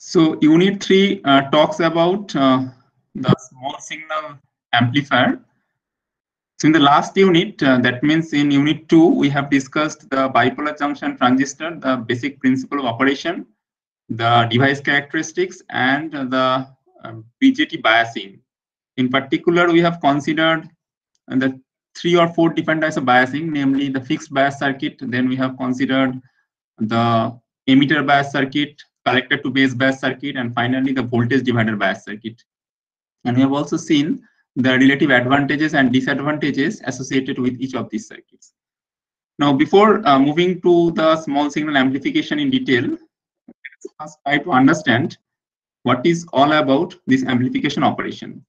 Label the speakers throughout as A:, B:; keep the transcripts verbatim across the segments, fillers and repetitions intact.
A: So unit three uh, talks about uh, the small signal amplifier. So in the last unit, uh, that means in unit two, we have discussed the bipolar junction transistor, the basic principle of operation, the device characteristics, and the uh, B J T biasing. In particular, we have considered the three or four different types of biasing, namely the fixed bias circuit. Then we have considered the emitter bias circuit, collector to base bias circuit, and finally the voltage divider bias circuit. And we have also seen the relative advantages and disadvantages associated with each of these circuits. Now, before uh, moving to the small signal amplification in detail, let's first try to understand what is all about this amplification operation.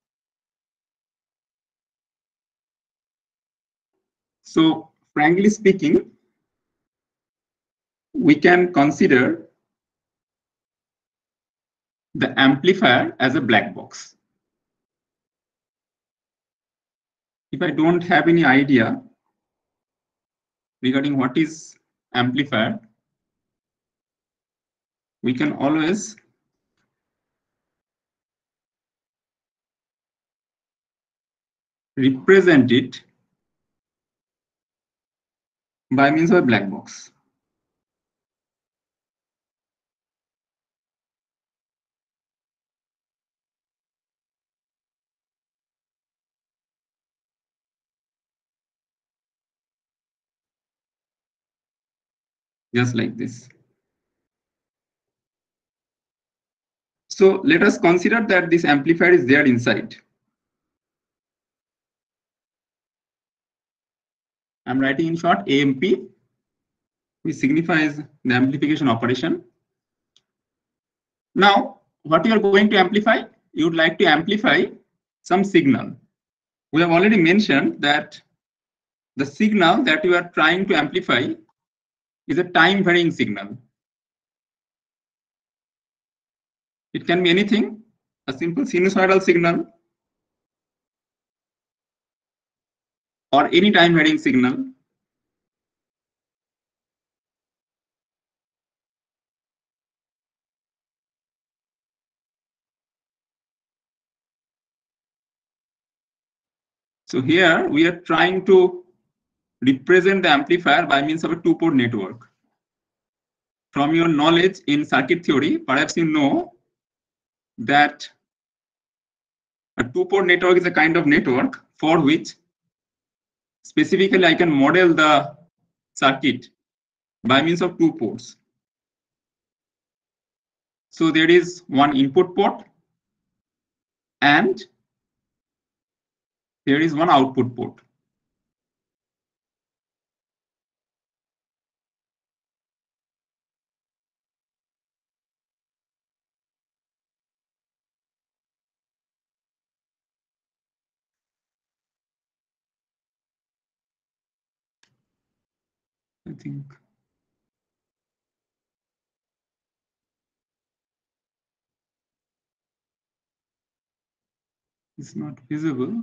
A: So, frankly speaking, we can consider the amplifier as a black box. If I don't have any idea regarding what is amplifier, we can always represent it by means of a black box. Just like this. So let us consider that this amplifier is there inside. I'm writing in short A M P, which signifies the amplification operation. Now, what you are going to amplify? You would like to amplify some signal. We have already mentioned that the signal that you are trying to amplify is a time varying signal. It can be anything, a simple sinusoidal signal, or any time varying signal. So here we are trying to represent the amplifier by means of a two-port network. From your knowledge in circuit theory, perhaps you know that a two-port network is a kind of network for which specifically I can model the circuit by means of two ports. So there is one input port and there is one output port. I think it's not visible.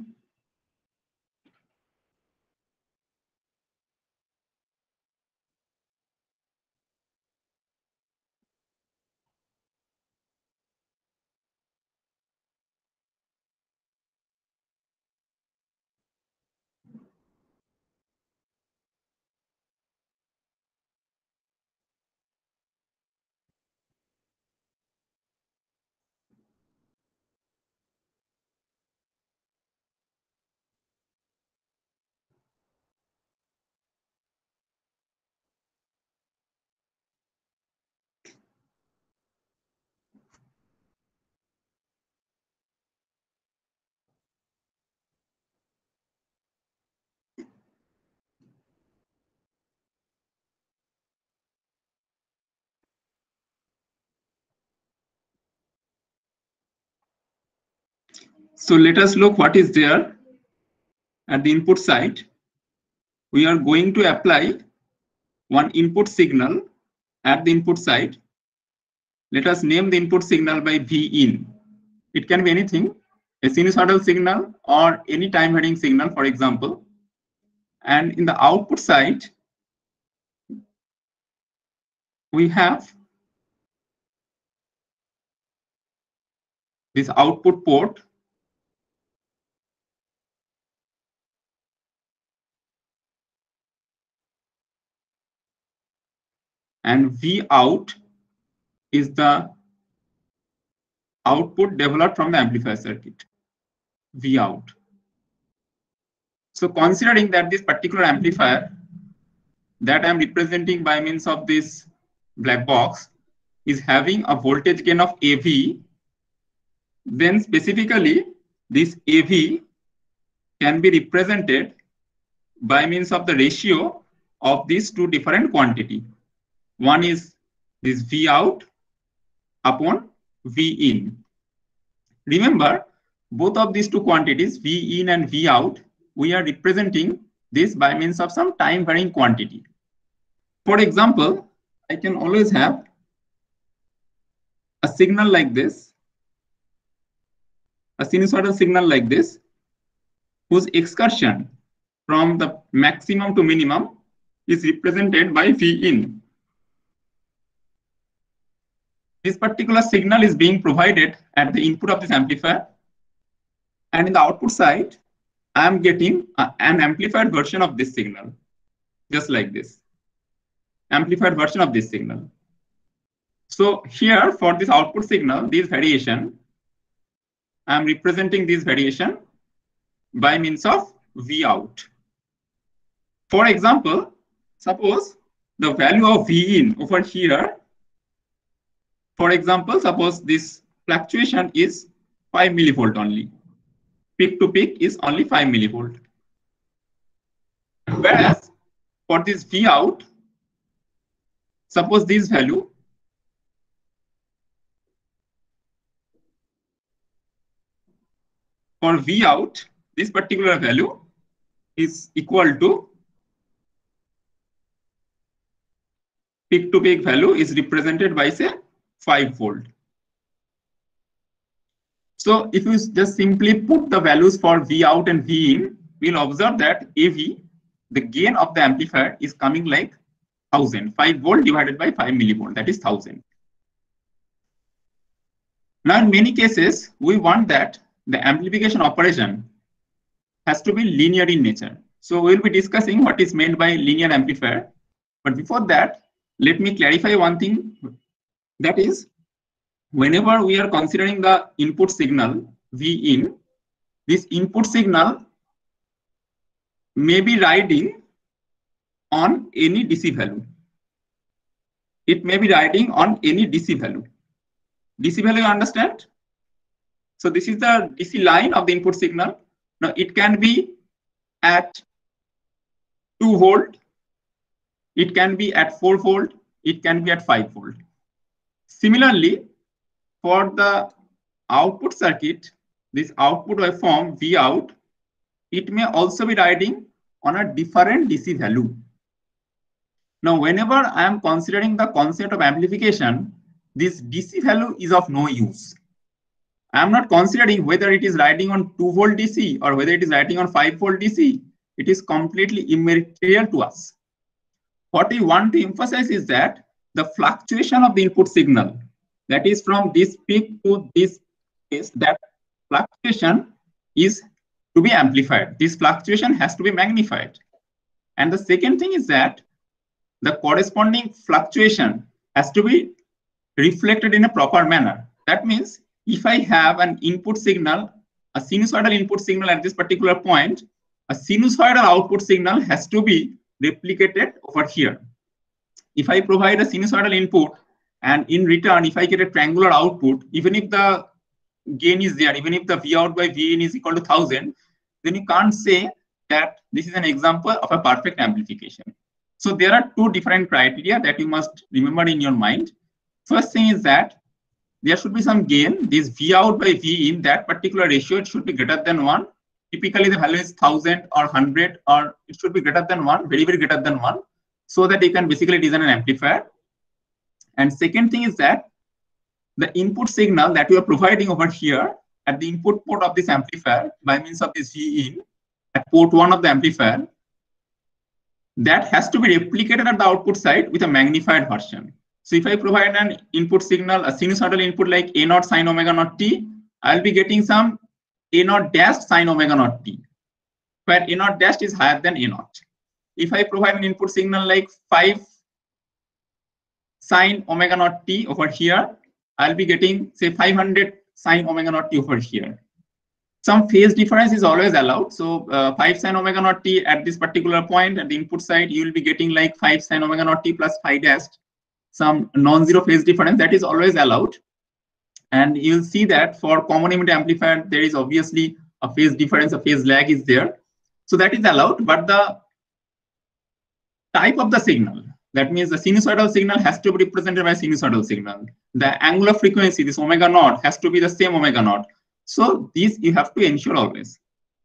A: So let us look what is there at the input side. We are going to apply one input signal at the input side. Let us name the input signal by V in. It can be anything, a sinusoidal signal or any time varying signal, for example. And in the output side, we have this output port and V out is the output developed from the amplifier circuit, V out. So considering that this particular amplifier that I'm representing by means of this black box is having a voltage gain of A V, then specifically this A V can be represented by means of the ratio of these two different quantity. One is this V out upon V in. Remember, both of these two quantities, V in and V out, we are representing this by means of some time varying quantity. For example, I can always have a signal like this, a sinusoidal signal like this, whose excursion from the maximum to minimum is represented by V in. This particular signal is being provided at the input of this amplifier, and in the output side, I am getting a, an amplified version of this signal, just like this, amplified version of this signal. So here for this output signal, this variation, I am representing this variation by means of V out. For example, suppose the value of V in over here, for example, suppose this fluctuation is five millivolt only. Peak to peak is only five millivolt. Whereas for this V out, suppose this value for V out, this particular value is equal to peak to peak value is represented by say five volt. So if you just simply put the values for V out and V in, we'll observe that A V, the gain of the amplifier is coming like one thousand, five volt divided by five millivolt, that is one thousand. Now in many cases, we want that the amplification operation has to be linear in nature. So we'll be discussing what is meant by linear amplifier. But before that, let me clarify one thing. That is, whenever we are considering the input signal V in, this input signal may be riding on any D C value. It may be riding on any D C value. D C value, you understand? So this is the D C line of the input signal. Now it can be at two volt, it can be at four volt, it can be at five volt. Similarly, for the output circuit, this output waveform V out, it may also be riding on a different D C value. Now, whenever I am considering the concept of amplification, this D C value is of no use. I am not considering whether it is riding on two volt D C or whether it is riding on five volt D C. It is completely immaterial to us. What we want to emphasize is that the fluctuation of the input signal, that is from this peak to this case, that fluctuation is to be amplified. This fluctuation has to be magnified. And the second thing is that the corresponding fluctuation has to be reflected in a proper manner. That means if I have an input signal, a sinusoidal input signal at this particular point, a sinusoidal output signal has to be replicated over here. If I provide a sinusoidal input and in return, if I get a triangular output, even if the gain is there, even if the V out by V in is equal to one thousand, then you can't say that this is an example of a perfect amplification. So there are two different criteria that you must remember in your mind. First thing is that there should be some gain. This V out by V in, that particular ratio, it should be greater than one. Typically the value is one thousand or one hundred, or it should be greater than one, very, very greater than one, so that you can basically design an amplifier. And second thing is that the input signal that you are providing over here at the input port of this amplifier by means of this V in at port one of the amplifier, that has to be replicated at the output side with a magnified version. So if I provide an input signal, a sinusoidal input like A naught sine omega naught t, I'll be getting some A naught dash sine omega naught t, where A naught dash is higher than A naught. If I provide an input signal like five sine omega naught t over here, I'll be getting say five hundred sine omega naught t over here. Some phase difference is always allowed. So uh, five sine omega naught t at this particular point at the input side, you will be getting like five sine omega naught t plus phi dash, some non-zero phase difference that is always allowed. And you'll see that for common emitter amplifier, there is obviously a phase difference, a phase lag is there. So that is allowed, but the type of the signal, that means the sinusoidal signal has to be represented by sinusoidal signal. The angular frequency, this omega naught, has to be the same omega naught. So these you have to ensure always.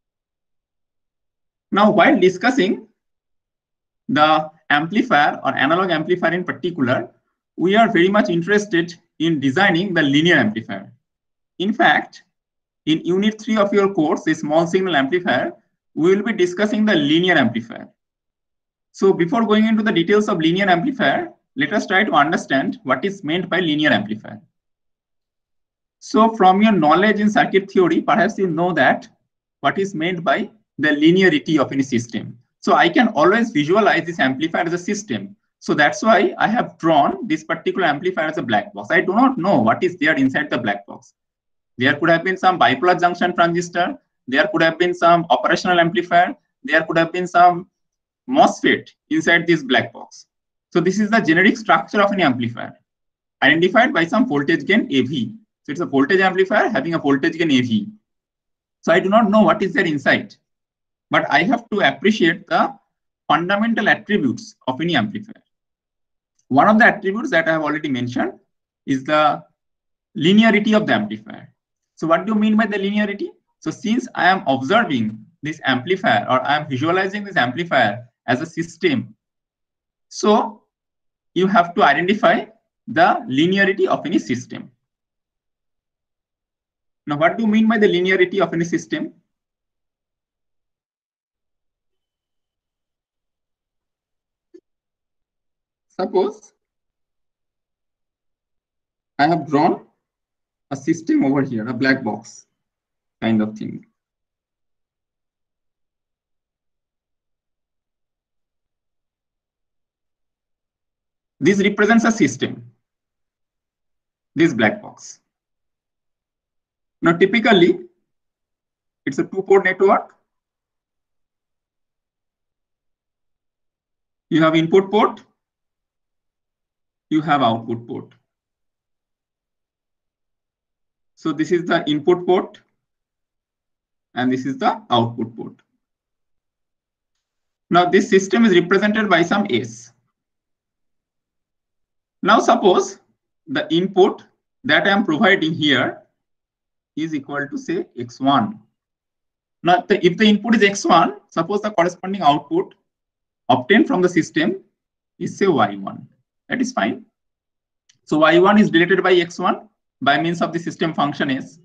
A: Now, while discussing the amplifier or analog amplifier in particular, we are very much interested in designing the linear amplifier. In fact, in unit three of your course, a small signal amplifier, we will be discussing the linear amplifier. So before going into the details of linear amplifier, let us try to understand what is meant by linear amplifier. So from your knowledge in circuit theory, perhaps you know that what is meant by the linearity of any system. So I can always visualize this amplifier as a system. So that's why I have drawn this particular amplifier as a black box. I do not know what is there inside the black box. There could have been some bipolar junction transistor. There could have been some operational amplifier. There could have been some MOSFET inside this black box. So this is the generic structure of an amplifier, identified by some voltage gain A V. So it's a voltage amplifier having a voltage gain A V. So I do not know what is there inside, but I have to appreciate the fundamental attributes of any amplifier. One of the attributes that I have already mentioned is the linearity of the amplifier. So what do you mean by the linearity? So since I am observing this amplifier, or I am visualizing this amplifier as a system, so you have to identify the linearity of any system. Now, what do you mean by the linearity of any system? Suppose I have drawn a system over here, a black box kind of thing. This represents a system, this black box. Now, typically, it's a two-port network. You have input port, you have output port. So this is the input port, and this is the output port. Now, this system is represented by some S. Now, suppose the input that I am providing here is equal to say X one. Now, the, if the input is X one, suppose the corresponding output obtained from the system is say Y one. That is fine. So Y one is related by X one by means of the system function S.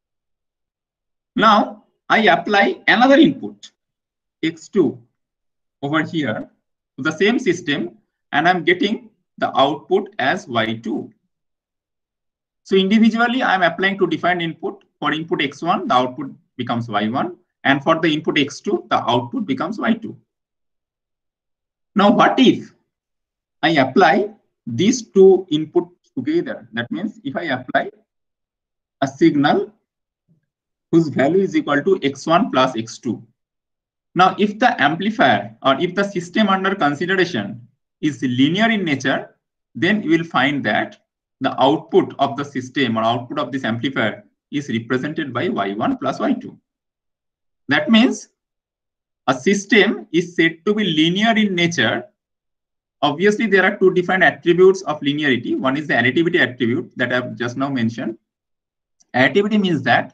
A: Now, I apply another input, X two, over here to the same system, and I'm getting the output as Y two. So individually, I'm applying two different input. For input X one, the output becomes Y one, and for the input X two, the output becomes Y two. Now, what if I apply these two inputs together? That means if I apply a signal whose value is equal to X one plus X two. Now, if the amplifier or if the system under consideration is linear in nature, then you will find that the output of the system or output of this amplifier is represented by Y one plus Y two. That means a system is said to be linear in nature. Obviously, there are two different attributes of linearity. One is the additivity attribute that I've just now mentioned. Additivity means that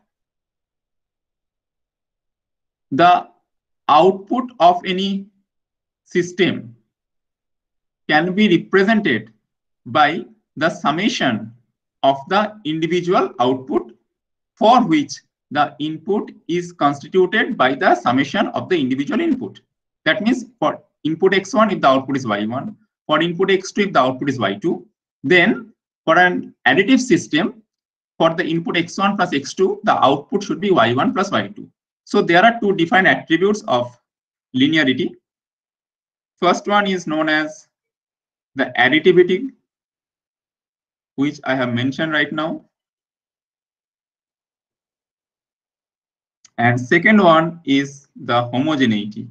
A: the output of any system can be represented by the summation of the individual output, for which the input is constituted by the summation of the individual input. That means for input X one, if the output is Y one, for input X two, if the output is Y two, then for an additive system, for the input x one plus x two, the output should be y one plus y two. So there are two defined attributes of linearity. First one is known as the additivity, which I have mentioned right now. And second one is the homogeneity.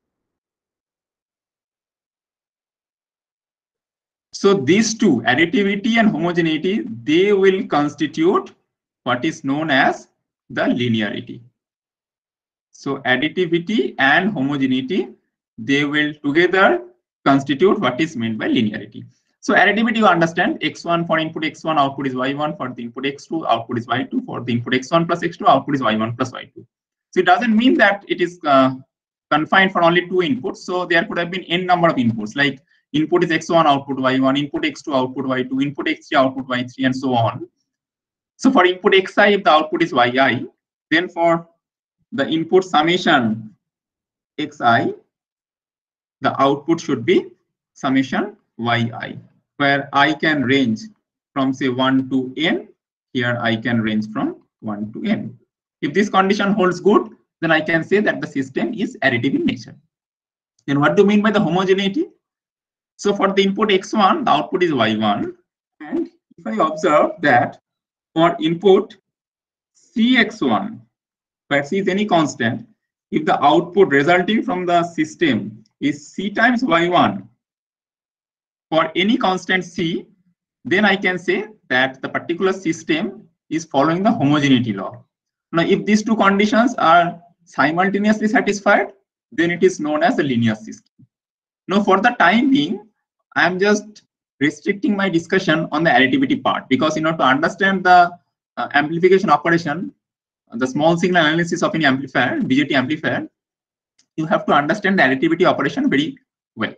A: So these two, additivity and homogeneity, they will constitute what is known as the linearity. So additivity and homogeneity, they will together constitute what is meant by linearity. So additivity, you understand, x one for input x one, output is y one. For the input x two, output is y two. For the input x one plus x two, output is y one plus y two. So it doesn't mean that it is uh, confined for only two inputs. So there could have been n number of inputs, like input is x one, output y one, input x two, output y two, input x three, output y three, and so on. So for input xi, if the output is yi, then for the input summation xi, the output should be summation yi, where I can range from say one to n. Here I can range from one to n. If this condition holds good, then I can say that the system is additive in nature. Then what do you mean by the homogeneity? So for the input x one, the output is y one. And if I observe that for input c x one, where c is any constant, if the output resulting from the system is c times y one for any constant c, then I can say that the particular system is following the homogeneity law. Now, if these two conditions are simultaneously satisfied, then it is known as a linear system. Now, for the time being, I am just restricting my discussion on the additivity part, because you know, to understand the uh, amplification operation, the small signal analysis of an amplifier, B J T amplifier, you have to understand the additivity operation very well.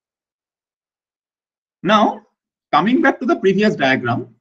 A: Now, coming back to the previous diagram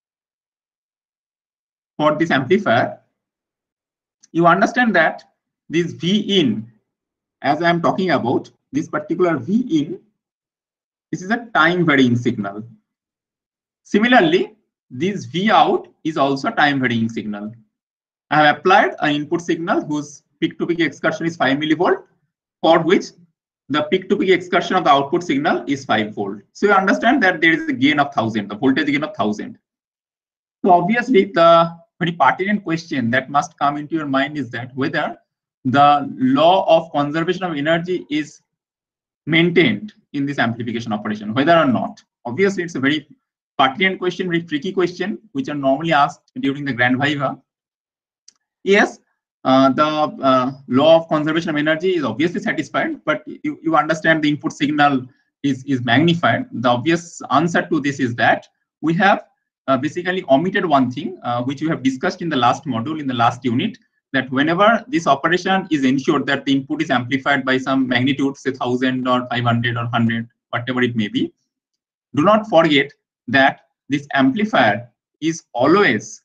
A: for this amplifier, you understand that this V in, as I am talking about, this particular V in, this is a time varying signal. Similarly, this V out is also a time varying signal. I have applied an input signal whose peak to peak excursion is five millivolt, for which the peak to peak excursion of the output signal is five volt. So you understand that there is a gain of one thousand, the voltage gain of one thousand. So obviously, the very pertinent question that must come into your mind is that whether the law of conservation of energy is maintained in this amplification operation, whether or not. Obviously, it's a very pertinent question, very tricky question, which are normally asked during the Grand Viva. Yes, uh, the uh, law of conservation of energy is obviously satisfied, but you, you understand the input signal is, is magnified. The obvious answer to this is that we have uh, basically omitted one thing, uh, which we have discussed in the last module, in the last unit, that whenever this operation is ensured that the input is amplified by some magnitude, say one thousand or five hundred or one hundred, whatever it may be, do not forget that this amplifier is always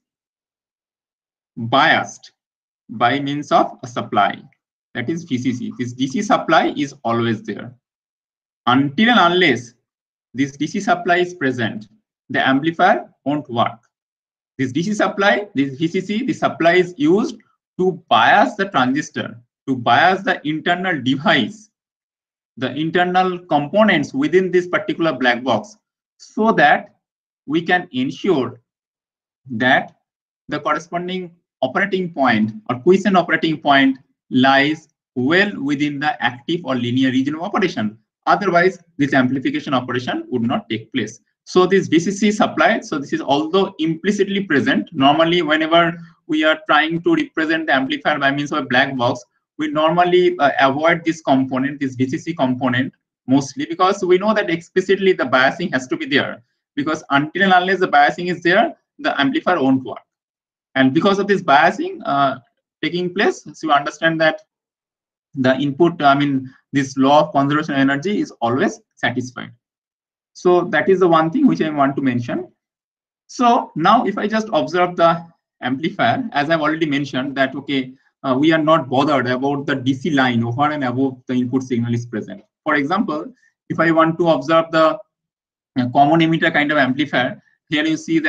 A: biased by means of a supply, that is V C C. This D C supply is always there. Until and unless this D C supply is present, the amplifier won't work. This D C supply, this V C C, the supply is used to bias the transistor, to bias the internal device, the internal components within this particular black box, so that we can ensure that the corresponding operating point or quiescent operating point lies well within the active or linear region of operation. Otherwise, this amplification operation would not take place. So this V C C supply, so this is although implicitly present, normally whenever we are trying to represent the amplifier by means of a black box, we normally uh, avoid this component, this V C C component, mostly because we know that explicitly the biasing has to be there, because until and unless the biasing is there, the amplifier won't work. And because of this biasing uh, taking place, so you understand that the input, I mean, this law of conservation of energy is always satisfied. So that is the one thing which I want to mention. So now if I just observe the amplifier, as I've already mentioned that, okay, uh, we are not bothered about the D C line over and above the input signal is present. For example, if I want to observe the uh, common emitter kind of amplifier, here you see that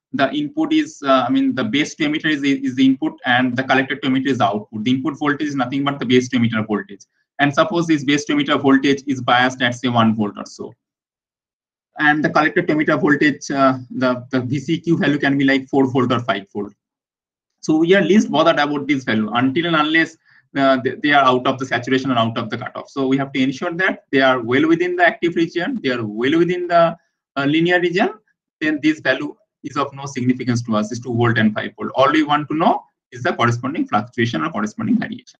A: the input is, uh, I mean, the base to emitter is, is the input and the collector to emitter is the output. The input voltage is nothing but the base to emitter voltage. And suppose this base to emitter voltage is biased at say one volt or so. And the collector to emitter voltage, uh, the, the V C Q value can be like four volt or five volt. So we are least bothered about this value until and unless uh, they, they are out of the saturation or out of the cutoff. So we have to ensure that they are well within the active region, they are well within the uh, linear region, then this value is of no significance to us, is two volt and five volt. All we want to know is the corresponding fluctuation or corresponding variation.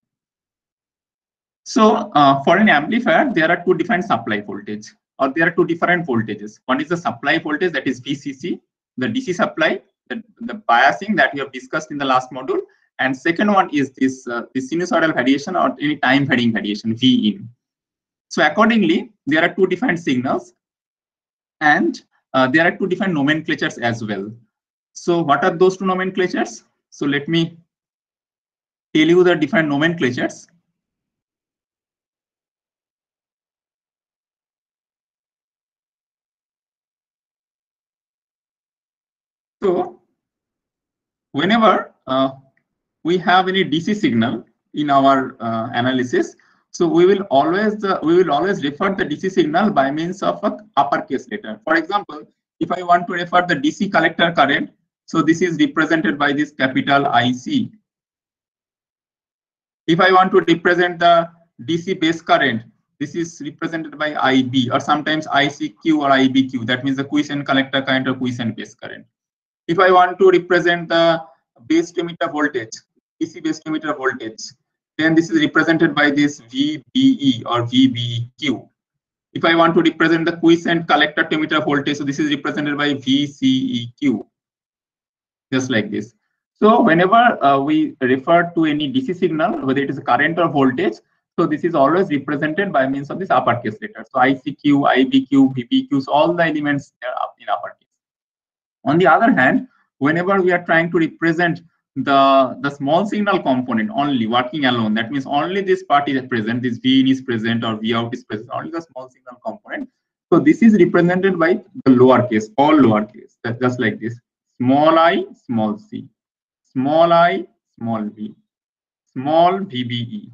A: So uh, for an amplifier, there are two different supply voltage, or there are two different voltages. One is the supply voltage, that is V C C, the D C supply, the, the biasing that we have discussed in the last module. And second one is this, uh, this sinusoidal variation or any time varying variation, V in. So accordingly, there are two different signals, and uh, there are two different nomenclatures as well. So what are those two nomenclatures? So let me tell you the different nomenclatures. So whenever uh, we have any D C signal in our uh, analysis, so we will always uh, we will always refer the D C signal by means of a uppercase letter. For example, if I want to refer the D C collector current, so this is represented by this capital I C. If I want to represent the D C base current, this is represented by I B, or sometimes I C Q or I B Q. That means the quiescent collector current or quiescent base current. If I want to represent the base to emitter voltage, D C base to emitter voltage, then this is represented by this V B E or V B E Q. If I want to represent the quiescent collector to emitter voltage, so this is represented by V C E Q, just like this. So whenever uh, we refer to any D C signal, whether it is a current or voltage, so this is always represented by means of this uppercase letter. So I C Q, I B Q, V B Q, so all the elements are up in uppercase. On the other hand, whenever we are trying to represent the, the small signal component only working alone, that means only this part is present, this V in is present or V out is present, only the small signal component. So this is represented by the lowercase, all lowercase, that's just like this: small I, small c, small I, small v, small V B E,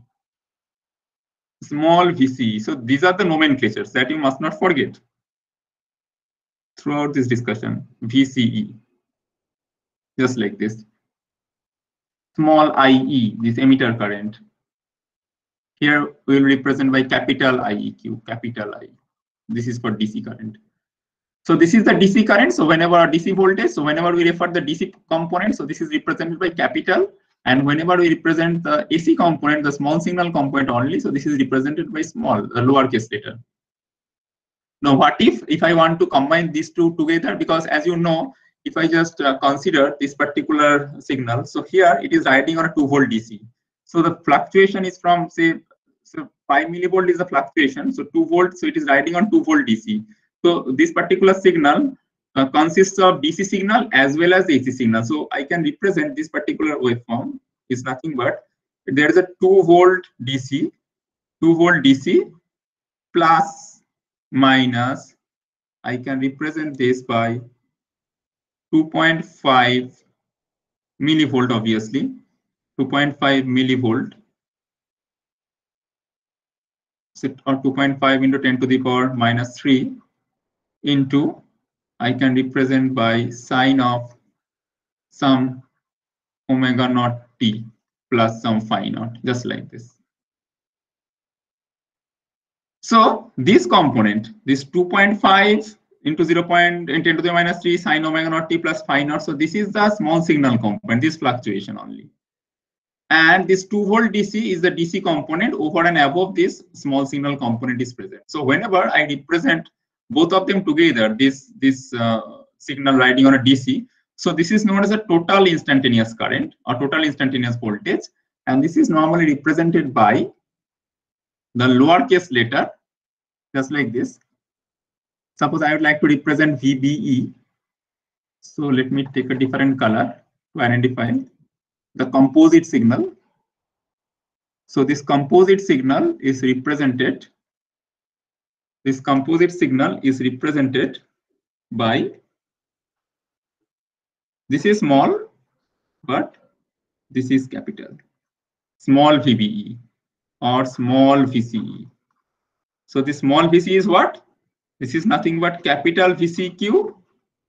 A: small V C E. So these are the nomenclatures that you must not forget throughout this discussion. V C E, just like this. Small I E, this emitter current. Here we will represent by capital I E Q, capital I. This is for D C current. So this is the D C current. So whenever a D C voltage, so whenever we refer the D C component, so this is represented by capital. And whenever we represent the A C component, the small signal component only, so this is represented by small, the lowercase letter. Now, what if if I want to combine these two together? Because as you know, if I just uh, consider this particular signal, so here it is riding on a two volt D C. So the fluctuation is from, say, so five millivolt is the fluctuation. So two volt, so it is riding on two volt D C. So this particular signal uh, consists of D C signal as well as A C signal. So I can represent this particular waveform is nothing but there is a two volt D C, two volt D C plus minus, I can represent this by two point five millivolt, obviously, two point five millivolt, or two point five into ten to the power minus three into, I can represent by sine of some omega naught t plus some phi naught, just like this. So this component, this two point five into zero point ten to the minus three sine omega naught t plus phi naught. So this is the small signal component, this fluctuation only. And this two volt D C is the D C component. Over and above this small signal component is present. So whenever I represent both of them together, this, this uh, signal riding on a D C, so this is known as a total instantaneous current or total instantaneous voltage. And this is normally represented by the lowercase letter, just like this. Suppose I would like to represent V B E. So let me take a different color to identify the composite signal. So this composite signal is represented, this composite signal is represented by This is small, but this is capital. Small V B E or small V C E. So this small V C E is what? This is nothing but capital V C Q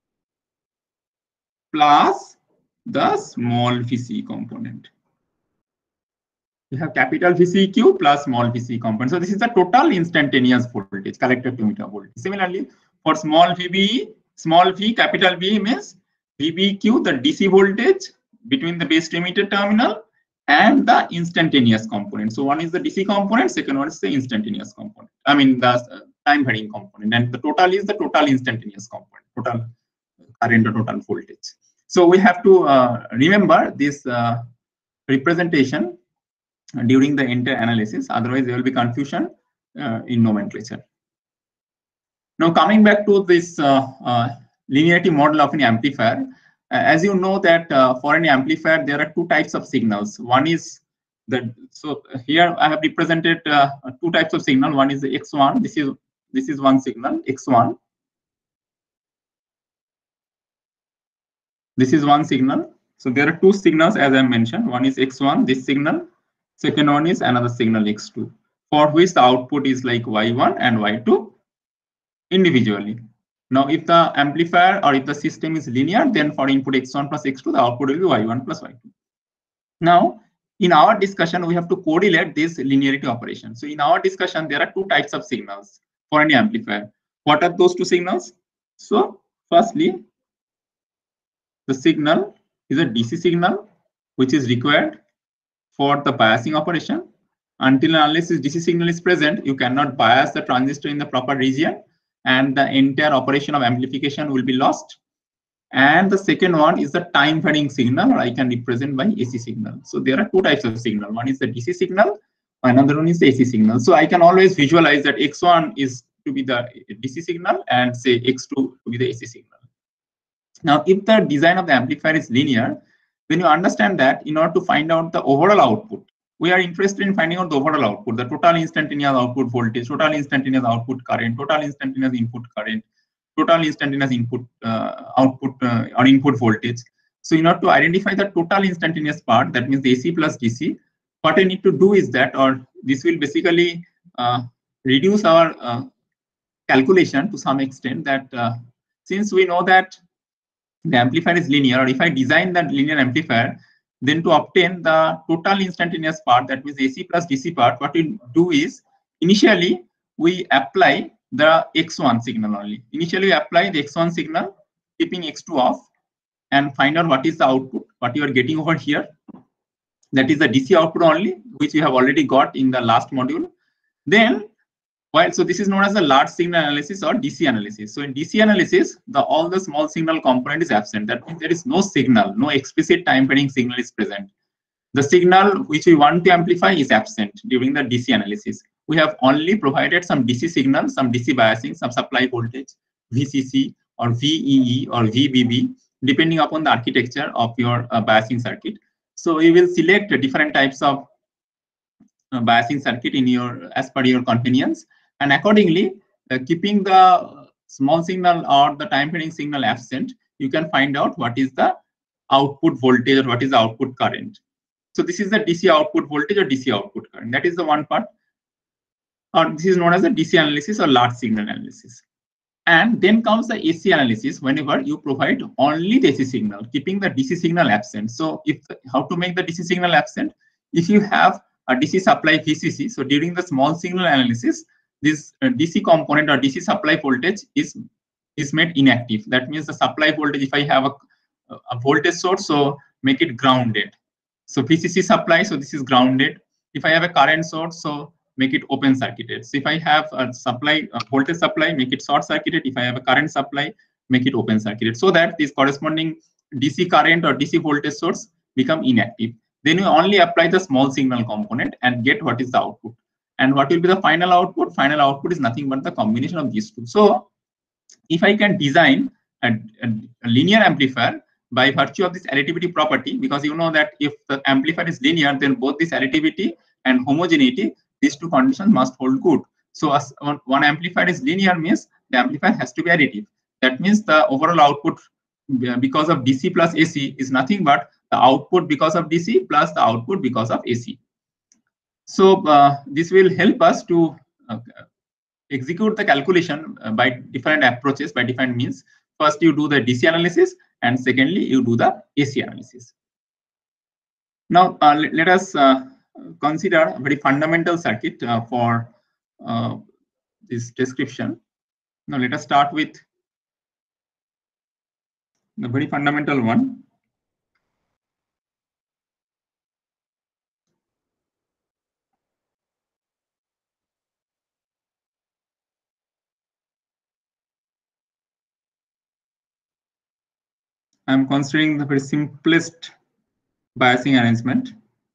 A: plus the small V C E component. You have capital V C Q plus small V C E component. So this is the total instantaneous voltage, collector to emitter voltage. Similarly, for small V B E, small V, capital V means V B Q, the D C voltage between the base to emitter terminal and the instantaneous component. So one is the D C component, second one is the instantaneous component. I mean the uh, time varying component, and the total is the total instantaneous component, total current or total voltage. So we have to uh, remember this uh, representation during the entire analysis, otherwise there will be confusion uh, in nomenclature. Now coming back to this uh, uh, linearity model of an amplifier, uh, as you know that uh, for an amplifier there are two types of signals. One is the, so here I have represented uh, two types of signal. One is the X one, this is this is one signal, X one. This is one signal. So there are two signals as I mentioned. One is X one, this signal. Second one is another signal X two, for which the output is like Y one and Y two individually. Now, if the amplifier or if the system is linear, then for input X one plus X two, the output will be Y one plus Y two. Now, in our discussion, we have to correlate this linearity operation. So in our discussion, there are two types of signals for any amplifier. What are those two signals? So firstly, the signal is a D C signal, which is required for the biasing operation. Until and unless this D C signal is present, you cannot bias the transistor in the proper region, and the entire operation of amplification will be lost. And the second one is the time varying signal, or I can represent by A C signal. So there are two types of signal. One is the D C signal, another one is the A C signal. So I can always visualize that X one is to be the D C signal and say X two to be the A C signal. Now, if the design of the amplifier is linear, then you understand that in order to find out the overall output, we are interested in finding out the overall output, the total instantaneous output voltage, total instantaneous output current, total instantaneous input current, total instantaneous input uh, output uh, or input voltage. So in order to identify the total instantaneous part, that means the A C plus D C, what I need to do is that, or this will basically uh, reduce our uh, calculation to some extent, that uh, since we know that the amplifier is linear, or if I design that linear amplifier, then to obtain the total instantaneous part, that means A C plus D C part, what we do is initially we apply the X one signal only. Initially we apply the X one signal, keeping X two off, and find out what is the output, what you are getting over here. That is the D C output only, which we have already got in the last module. Then While, so this is known as the large signal analysis or D C analysis. So in D C analysis, the all the small signal component is absent. That means there is no signal, no explicit time varying signal is present. The signal which we want to amplify is absent during the D C analysis. We have only provided some D C signal, some D C biasing, some supply voltage, V C C or V E E or V B B, depending upon the architecture of your uh, biasing circuit. So you will select different types of uh, biasing circuit in your as per your convenience. And accordingly, uh, keeping the small signal or the time varying signal absent, you can find out what is the output voltage or what is the output current. So this is the D C output voltage or D C output current. That is the one part. Or this is known as the D C analysis or large signal analysis. And then comes the A C analysis, whenever you provide only the A C signal, keeping the D C signal absent. So if how to make the D C signal absent? If you have a D C supply V C C, so during the small signal analysis, this uh, D C component or D C supply voltage is is made inactive. That means the supply voltage, if I have a, a voltage source, so make it grounded. So V C C supply, so this is grounded. If I have a current source, so make it open circuited. So if I have a supply, a voltage supply, make it short circuited. If I have a current supply, make it open circuited, so that this corresponding D C current or D C voltage source become inactive. Then you only apply the small signal component and get what is the output. And what will be the final output? Final output is nothing but the combination of these two. So if I can design a, a, a linear amplifier by virtue of this additivity property, because you know that if the amplifier is linear, then both this additivity and homogeneity, these two conditions must hold good. So as one, one amplifier is linear means the amplifier has to be additive. That means the overall output because of D C plus A C is nothing but the output because of D C plus the output because of A C. So uh, this will help us to uh, execute the calculation uh, by different approaches, by different means. First, you do the D C analysis, and secondly, you do the A C analysis. Now, uh, let, let us uh, consider a very fundamental circuit uh, for uh, this description. Now, let us start with the very fundamental one. I am considering the very simplest biasing arrangement.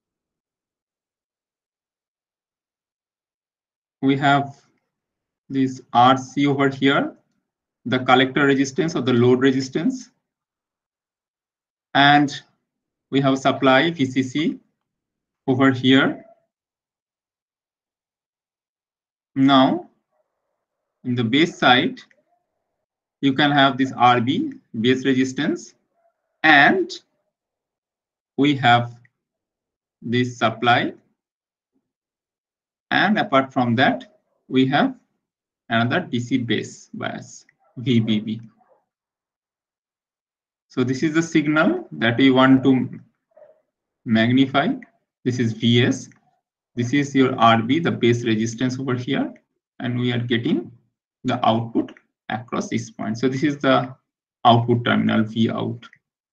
A: We have this R C over here, the collector resistance or the load resistance, and we have supply V C C over here. Now, in the base side, you can have this R B, base resistance, and we have this supply, and apart from that, we have another D C base bias, V B B. So this is the signal that we want to magnify. This is V S. This is your R B, the base resistance over here, and we are getting the output across this point. So this is the output terminal, V out.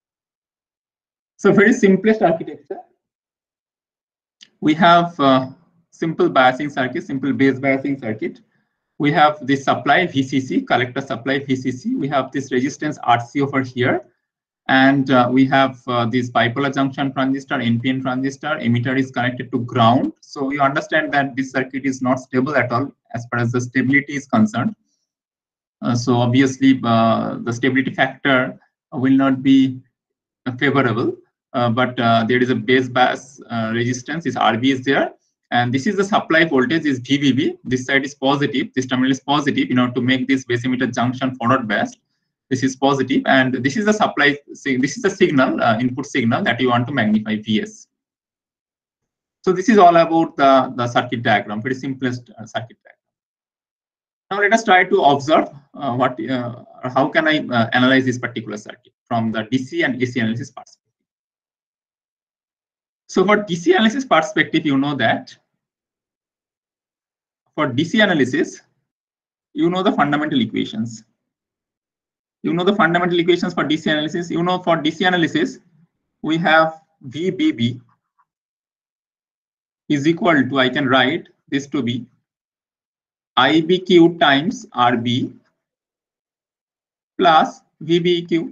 A: So very simplest architecture. We have uh, simple biasing circuit, simple base biasing circuit. We have this supply V C C, collector supply V C C. We have this resistance R C over here. And uh, we have uh, this bipolar junction transistor, N P N transistor, emitter is connected to ground. So we understand that this circuit is not stable at all as far as the stability is concerned. Uh, so obviously uh, the stability factor will not be favorable, uh, but uh, there is a base bias uh, resistance, is R B is there. And this is the supply voltage is V B B. This side is positive, this terminal is positive, you know, to make this base emitter junction forward biased. This is positive, and this is the supply, this is the signal, uh, input signal that you want to magnify, V S. So this is all about the, the circuit diagram, very simplest uh, circuit diagram. Now let us try to observe uh, what, uh, how can I uh, analyze this particular circuit from the D C and A C analysis perspective. So for D C analysis perspective, you know that for D C analysis, you know the fundamental equations. You know the fundamental equations for D C analysis. You know for D C analysis, we have V B B is equal to, I can write this to be I B Q times R B plus V B Q,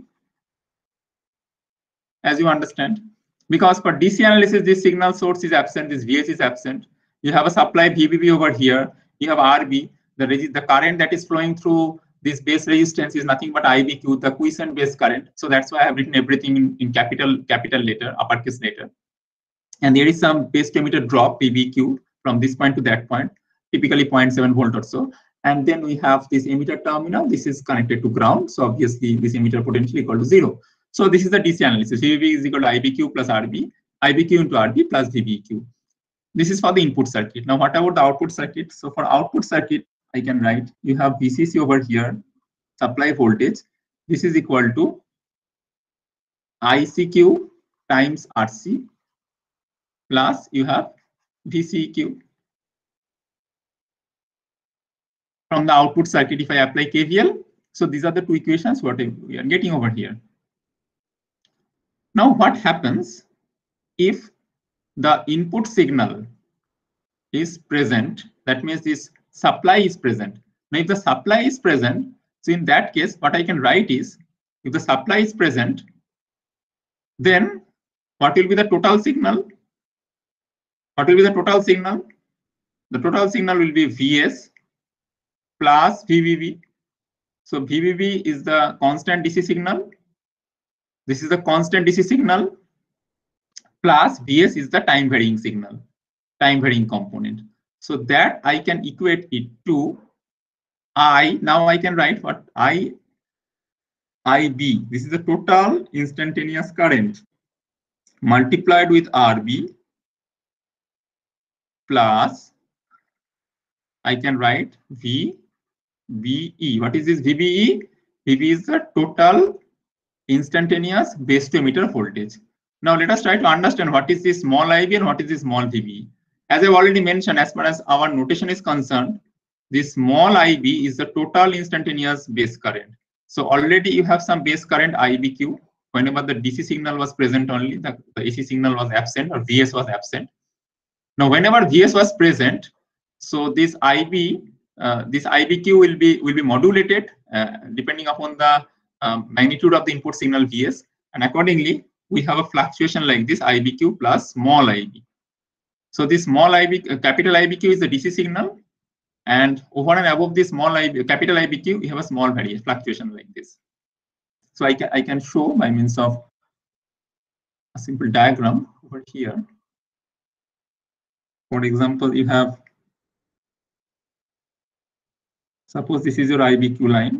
A: as you understand. Because for D C analysis, this signal source is absent, this V S is absent. You have a supply V B B over here. You have R B, the, the current that is flowing through this base resistance is nothing but I B Q, the quiescent base current. So that's why I have written everything in, in capital capital letter, uppercase letter. And there is some base to emitter drop, P B Q, from this point to that point, typically zero point seven volt or so. And then we have this emitter terminal. This is connected to ground. So obviously, this emitter potential equal to zero. So this is the D C analysis. V B B is equal to I B Q plus R B, I B Q into R B plus V B Q. This is for the input circuit. Now, what about the output circuit? So for output circuit, I can write, you have V C C over here, supply voltage. This is equal to I C Q times R C plus you have V C Q. From the output circuit, if I apply K V L, so these are the two equations what we are getting over here. Now, what happens if the input signal is present? That means this supply is present. Now, if the supply is present, so in that case, what I can write is, if the supply is present, then what will be the total signal? What will be the total signal? The total signal will be V S plus V B B. So V B B is the constant D C signal. This is the constant D C signal plus V S is the time varying signal, time varying component. So that I can equate it to I. Now I can write what I I B, this is the total instantaneous current, multiplied with R B plus, I can write V B E. What is this V B E? V B E is the total instantaneous base to emitter voltage. Now let us try to understand what is this small I B and what is this small V B E. As I've already mentioned, as far as our notation is concerned, this small I B is the total instantaneous base current. So already you have some base current I B Q. Whenever the D C signal was present only, the, the A C signal was absent or V S was absent. Now whenever V S was present, so this I B, uh, this I B Q will be will be modulated uh, depending upon the um, magnitude of the input signal V S, and accordingly we have a fluctuation like this I B Q plus small I B. So this small I B, uh, capital I B Q is the D C signal, and over and above this small I B, capital I B Q, we have a small variation fluctuation like this. So I can I can show by means of a simple diagram over here. For example, you have, suppose this is your I B Q line.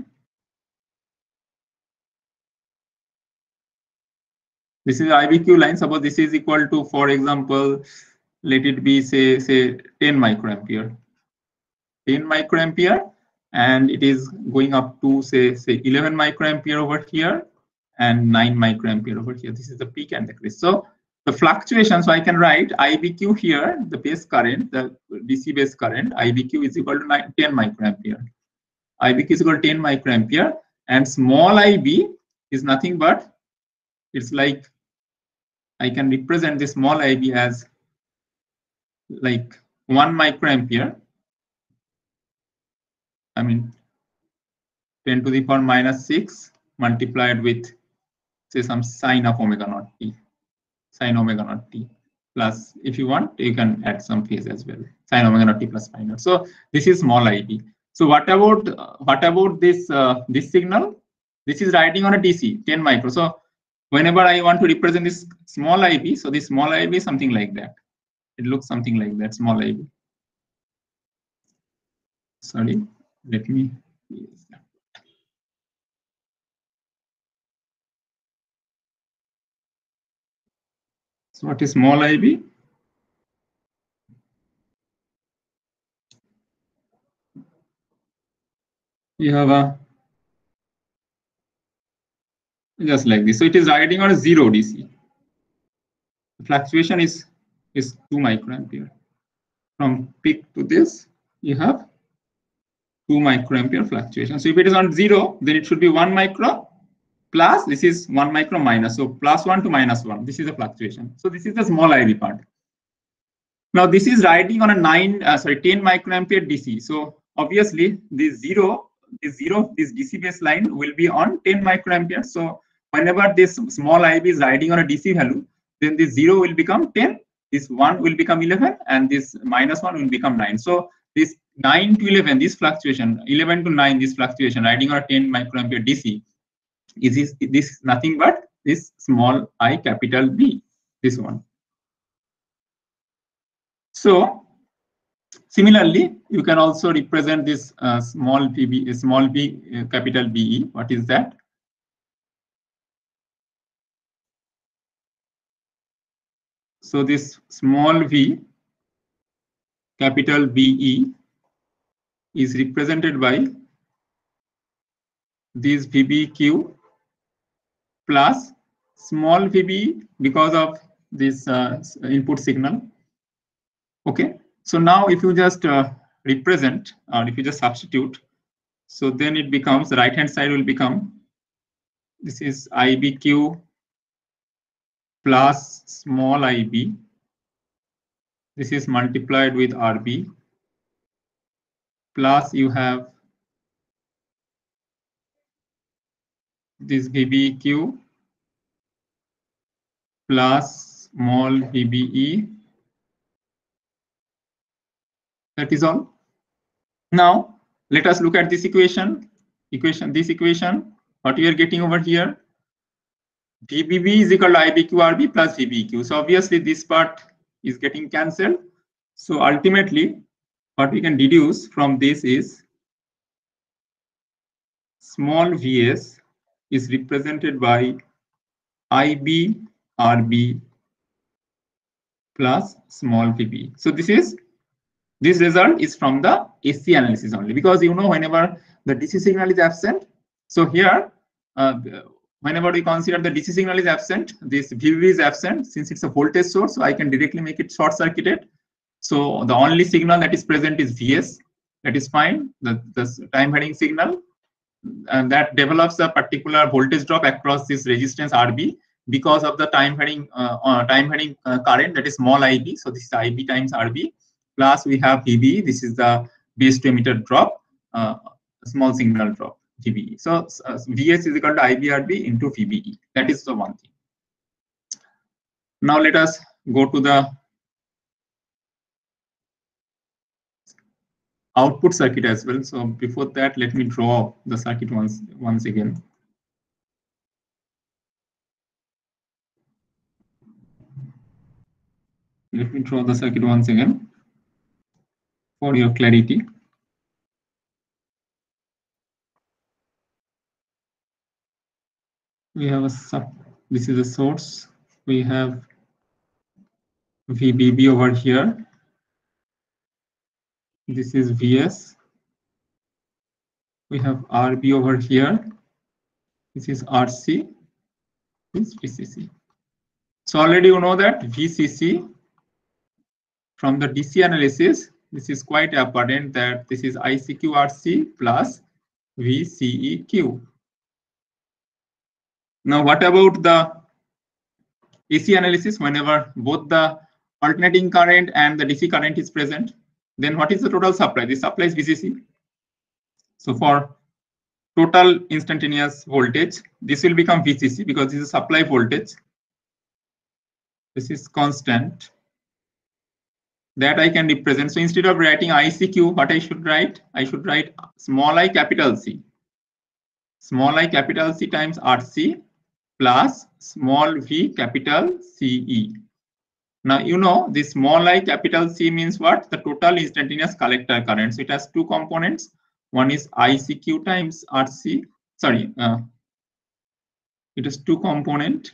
A: This is I B Q line. Suppose this is equal to, for example, let it be say say ten microampere. ten microampere, and it is going up to say say eleven microampere over here and nine microampere over here. This is the peak and the crest. So the fluctuation, so I can write I B Q here, the base current, the D C base current, I B Q is equal to nine, ten microampere. I B Q is equal to ten microampere, and small I B is nothing but, it's like, I can represent this small I B as like one microampere. I mean, ten to the power minus six multiplied with say some sine of omega naught t, sine omega naught t, plus, if you want, you can add some phase as well, sine omega naught t plus phi naught. So this is small I B. So what about uh, what about this uh, this signal? This is riding on a D C ten micro. So whenever I want to represent this small I B, so this small I B is something like that. It looks something like that, small I B. Sorry, let me. So what is small I B? You have a, just like this. So it is riding on a zero D C. The fluctuation is is two microampere. From peak to this, you have two microampere fluctuation. So if it is on zero, then it should be one micro plus, this is one micro minus. So plus one to minus one. This is the fluctuation. So this is the small I B part. Now this is riding on a nine, uh, sorry, ten microampere D C. So obviously this zero, this zero, this D C baseline will be on ten microampere. So whenever this small I B is riding on a D C value, then this zero will become ten, this one will become eleven, and this minus one will become nine. So this nine to eleven, this fluctuation, eleven to nine, this fluctuation riding on a ten microampere D C, is this, this is nothing but this small I capital B, this one. So similarly, you can also represent this uh, small v b, small b, uh, capital B E. What is that? So this small v, capital B E, is represented by this V B Q plus small V B because of this uh, input signal. Okay. So now if you just uh, represent, or if you just substitute, so then it becomes, the right hand side will become, this is I B Q plus small I B. This is multiplied with R B, plus you have this V B Q plus small V B E. That is all. Now let us look at this equation. Equation, this equation, what we are getting over here, V B B is equal to I B Q R B plus V B Q. So obviously this part is getting cancelled. So ultimately, what we can deduce from this is small Vs is represented by I B R B plus small V B. So this is this result is from the A C analysis only, because you know whenever the D C signal is absent, so here uh, whenever we consider the D C signal is absent, this V B is absent. Since it's a voltage source, so I can directly make it short circuited. So the only signal that is present is V S. That is fine. The, the time varying signal, and that develops a particular voltage drop across this resistance R B because of the time varying uh, uh, time varying uh, current, that is small I B. So this is I B times R B. Plus we have V B. This is the base to emitter drop, uh, small signal drop, V B E. So uh, V S is equal to I B R B into V B E. That is the one thing. Now let us go to the output circuit as well. So before that, let me draw the circuit once once again. Let me draw the circuit once again for your clarity. We have a sub, this is a source. We have V B B over here. This is V S. We have R B over here. This is R C. This is V C C. So already you know that V C C from the D C analysis, this is quite apparent that this is I C Q R C plus V C E Q. Now what about the A C analysis? Whenever both the alternating current and the D C current is present, then what is the total supply? This supply is V C C. So for total instantaneous voltage, this will become V C C because this is supply voltage. This is constant. That I can represent. So instead of writing I C Q, what I should write? I should write small I capital C. Small I capital C times R C plus small v capital C E. Now you know this small I capital C means what? The total instantaneous collector current. So it has two components. One is I C Q times R C. Sorry, uh, it has two component.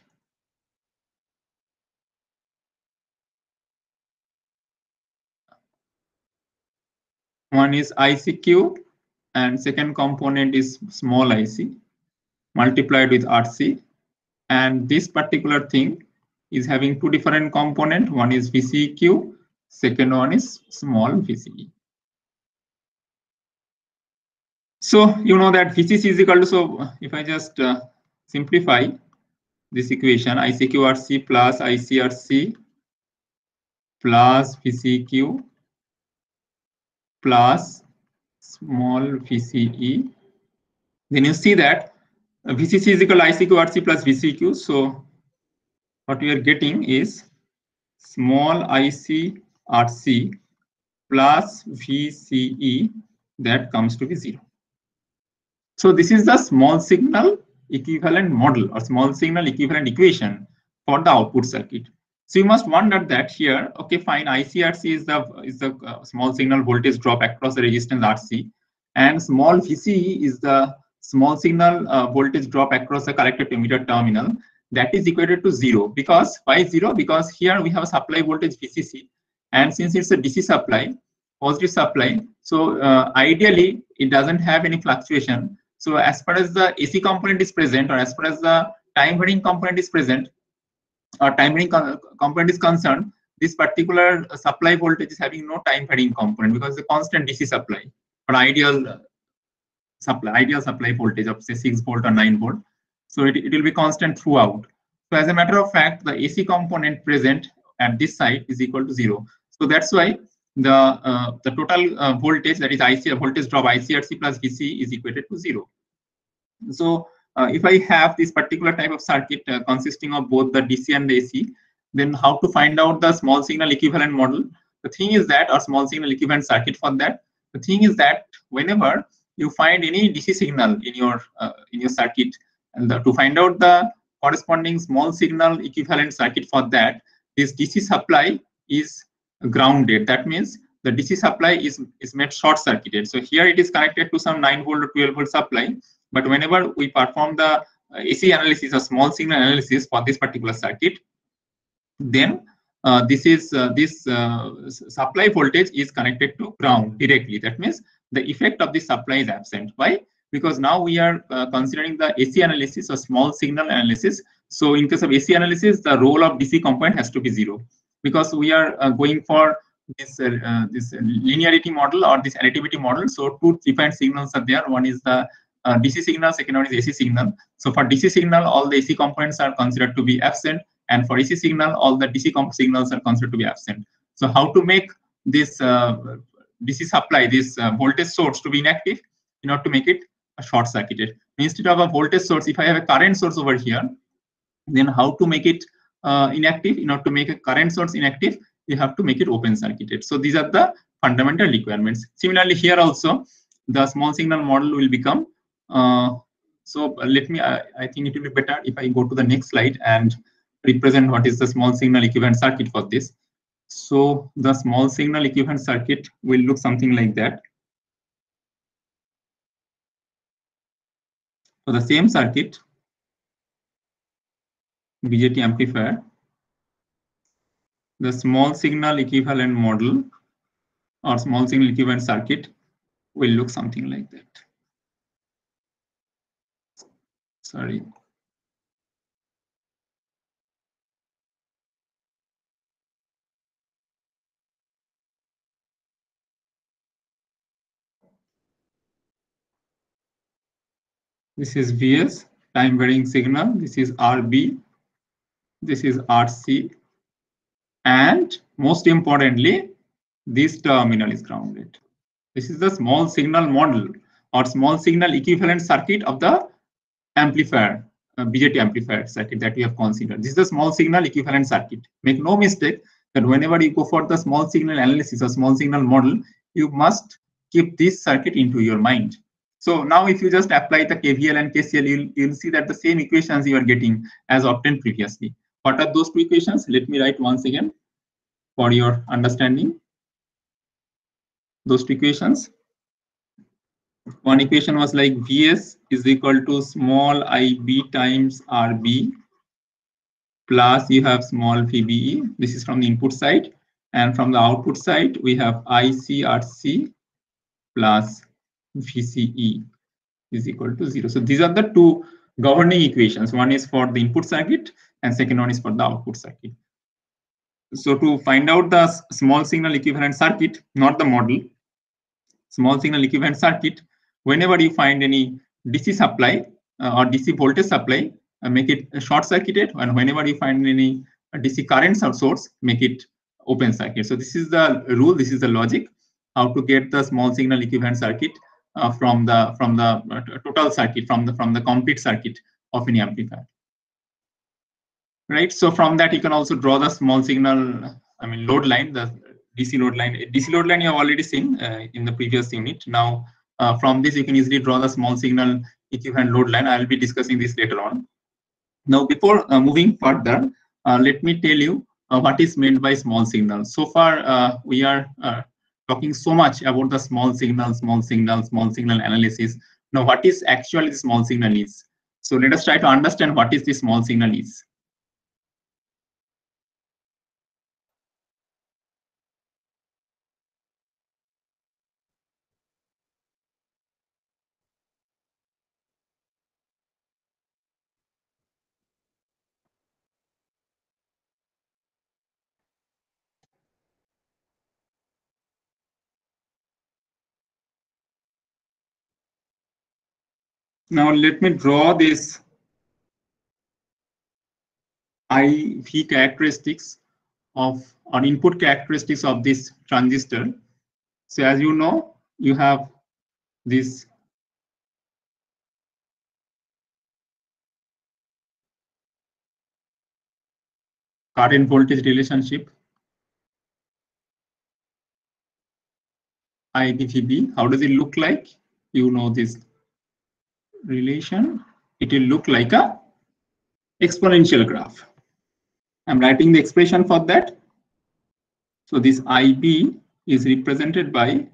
A: One is I C Q and second component is small I C multiplied with R C. And this particular thing is having two different components. One is V C E Q, second one is small V C E. So you know that V C C is equal to, so if I just uh, simplify this equation, I C Q R C plus I C R C plus V C E Q plus small V C E, then you see that V C C is equal to I C Q R C plus V C E Q. So what we are getting is small I C R C plus V C E, that comes to be zero. So this is the small signal equivalent model or small signal equivalent equation for the output circuit. So you must wonder that here, okay, fine, I C R C is the is the uh, small signal voltage drop across the resistance R C, and small V C E is the small signal uh, voltage drop across the collector to emitter terminal. That is equated to zero. Because why zero? Because here we have a supply voltage V C C, and since it's a D C supply, positive supply, so uh, ideally it doesn't have any fluctuation. So as far as the A C component is present, or as far as the time varying component is present, or time varying co component is concerned, this particular supply voltage is having no time varying component because the constant D C supply or ideal supply, ideal supply voltage of say six volt or nine volt. So it, it will be constant throughout. So as a matter of fact, the A C component present at this site is equal to zero. So that's why the uh, the total uh, voltage, that is I C voltage drop I C R C plus V C is equated to zero. So uh, if I have this particular type of circuit uh, consisting of both the D C and the A C, then how to find out the small signal equivalent model? The thing is that, or small signal equivalent circuit for that, the thing is that whenever you find any D C signal in your uh, in your circuit, and the, to find out the corresponding small signal equivalent circuit for that, this D C supply is grounded. That means the D C supply is is made short circuited. So here it is connected to some nine volt or twelve volt supply, but whenever we perform the A C analysis or small signal analysis for this particular circuit, then uh, this is uh, this uh, supply voltage is connected to ground directly. That means the effect of the supply is absent. Why? Because now we are uh, considering the A C analysis or small signal analysis. So in case of A C analysis, the role of D C component has to be zero, because we are uh, going for this uh, uh, this linearity model or this additivity model. So two defined signals are there. One is the uh, D C signal, second one is A C signal. So for D C signal, all the A C components are considered to be absent, and for A C signal, all the D C comp signals are considered to be absent. So how to make this uh, D C supply, this uh, voltage source to be inactive in order to make it a short circuited? Instead of a voltage source, if I have a current source over here, then how to make it uh, inactive? In order to make a current source inactive, you have to make it open circuited. So these are the fundamental requirements. Similarly, here also the small signal model will become. Uh, so let me. I, I think it will be better if I go to the next slide and represent what is the small signal equivalent circuit for this. So the small signal equivalent circuit will look something like that. So the same circuit, B J T amplifier, the small signal equivalent model or small signal equivalent circuit will look something like that. Sorry. This is V S, time varying signal. This is R B. This is R C. And most importantly, this terminal is grounded. This is the small signal model or small signal equivalent circuit of the amplifier, uh, B J T amplifier circuit that we have considered. This is the small signal equivalent circuit. Make no mistake that whenever you go for the small signal analysis or small signal model, you must keep this circuit into your mind. So now if you just apply the K V L and K C L, you'll, you'll see that the same equations you are getting as obtained previously. What are those two equations? Let me write once again for your understanding. Those two equations. One equation was like V S is equal to small I B times R B plus you have small V B E. This is from the input side. And from the output side, we have I C R C plus V C E is equal to zero. So these are the two governing equations. One is for the input circuit and second one is for the output circuit. So to find out the small signal equivalent circuit, not the model, small signal equivalent circuit, whenever you find any D C supply uh, or D C voltage supply, uh, make it short circuited, and whenever you find any D C current source, make it open circuit. So this is the rule, this is the logic, how to get the small signal equivalent circuit uh, from the from the uh, total circuit, from the from the complete circuit of any amplifier. Right. So from that you can also draw the small signal, I mean load line, the D C load line. D C load line you have already seen uh, in the previous unit. Now uh, from this you can easily draw the small signal equivalent load line. I will be discussing this later on. Now before uh, moving further, uh, let me tell you uh, what is meant by small signal. So far uh, we are uh, talking so much about the small signal, small signal, small signal analysis. Now what is actually the small signal is? So let us try to understand what is the small signal is. Now let me draw this I V characteristics of or input characteristics of this transistor. So as you know, you have this current voltage relationship, I V V B. How does it look like? You know this relation. It will look like a exponential graph. I'm writing the expression for that. So this I B is represented by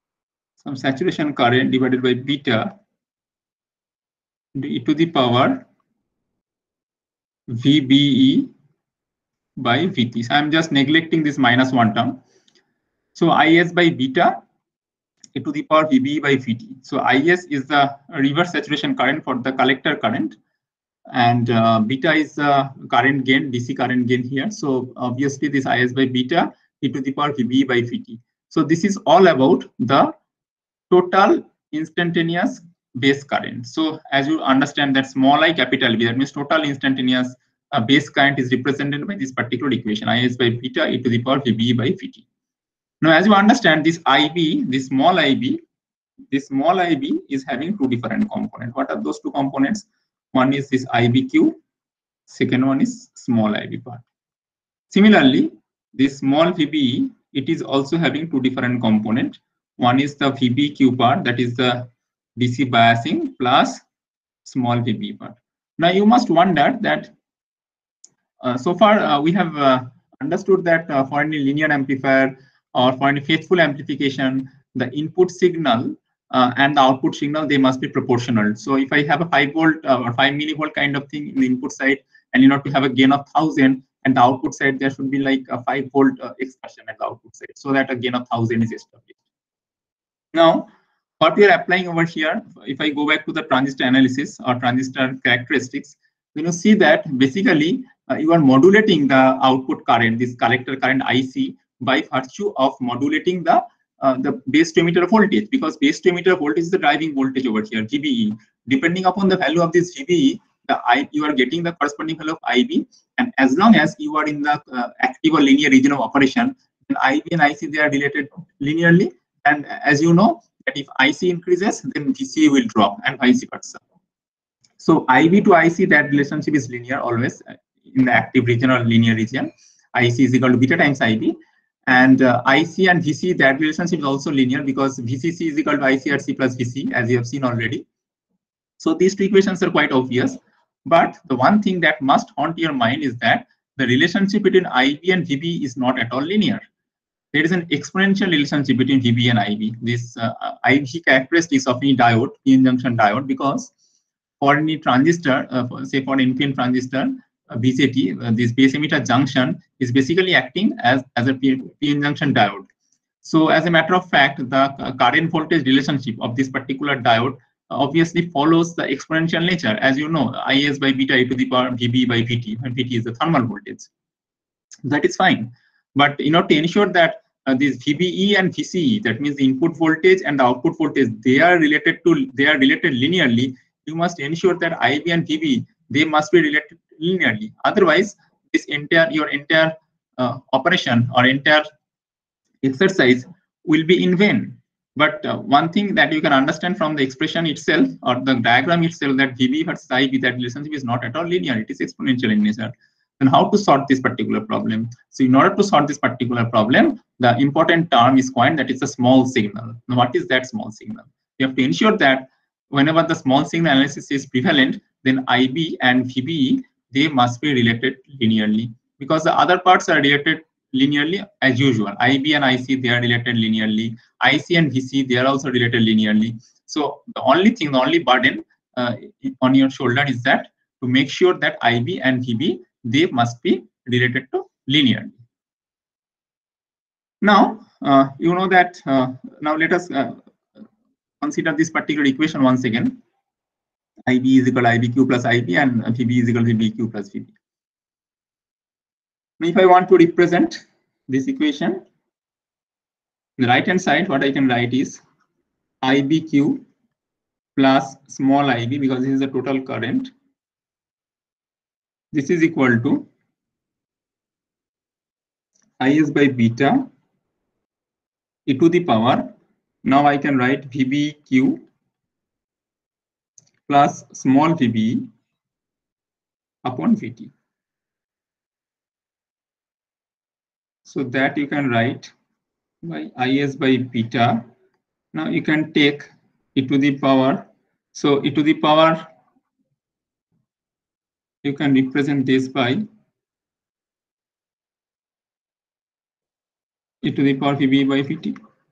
A: some saturation current divided by beta e to the power V B E by V T. So I'm just neglecting this minus one term. So I S by beta e to the power V B E by V T. So I S is the reverse saturation current for the collector current, and uh, beta is the current gain, D C current gain here. So obviously this I S by beta e to the power V B E by V T. So this is all about the total instantaneous base current. So as you understand that small I capital B, that means total instantaneous uh, base current is represented by this particular equation, I S by beta e to the power V B E by V T. Now as you understand, this I B, this small I B, this small I B is having two different components. What are those two components? One is this I B Q, second one is small I B part. Similarly, this small V B E, it is also having two different components. One is the V B Q part, that is the D C biasing, plus small V B part. Now you must wonder that uh, so far uh, we have uh, understood that uh, for any linear amplifier or for any faithful amplification, the input signal uh, and the output signal, they must be proportional. So if I have a five volt uh, or five millivolt kind of thing in the input side, and you know to have a gain of thousand, and the output side there should be like a five volt uh, expression at the output side, so that a gain of thousand is established. Now, what we are applying over here, if I go back to the transistor analysis or transistor characteristics, you know, see that basically uh, you are modulating the output current, this collector current I C, by virtue of modulating the uh, the base to emitter voltage, because base to emitter voltage is the driving voltage over here, V B E. Depending upon the value of this V B E, the I, you are getting the corresponding value of I B, and as long as you are in the uh, active or linear region of operation, then I B and I C, they are related linearly. And as you know, that if I C increases, then V C will drop, and vice versa. So I B to I C, that relationship is linear always in the active region or linear region. I C is equal to beta times I B. And uh, I C and V C, that relationship is also linear, because V C C is equal to I C R C plus V C, as you have seen already. So these two equations are quite obvious. But the one thing that must haunt your mind is that the relationship between I B and V B is not at all linear. There is an exponential relationship between V B and I B. This uh, I B characteristics of any diode, P N junction diode, because for any transistor, uh, for, say for N P N transistor, uh, B J T, uh, this base emitter junction is basically acting as, as a P N junction diode. So as a matter of fact, the current voltage relationship of this particular diode obviously follows the exponential nature. As you know, I S by beta e to the power V B by V T, and V T is the thermal voltage. That is fine. But you know, to ensure that uh, this V B E and V C E, that means the input voltage and the output voltage, they are related to they are related linearly. You must ensure that I B and V B, they must be related linearly. Otherwise, this entire your entire uh, operation or entire exercise will be in vain. But uh, one thing that you can understand from the expression itself or the diagram itself, that V B versus I B, that relationship is not at all linear. It is exponential in nature. And how to solve this particular problem? So in order to solve this particular problem, the important term is coined, that is a small signal. Now, what is that small signal? You have to ensure that whenever the small signal analysis is prevalent, then I B and V B E, they must be related linearly, because the other parts are related linearly as usual. I B and I C, they are related linearly. I C and V C, they are also related linearly. So the only thing, the only burden uh, on your shoulder is that to make sure that I B and V B, they must be related to linearly. Now, uh, you know that, uh, now let us uh, consider this particular equation once again. I B is equal to I B Q plus I B, and V B is equal to V B Q plus V B. Now, if I want to represent this equation, the right hand side, what I can write is I B Q plus small I B, because this is the total current. This is equal to I S by beta e to the power. Now I can write V B Q plus small V B upon V T. So that you can write by I S by beta. Now you can take e to the power. So e to the power, you can represent this by e to the power V B by V T.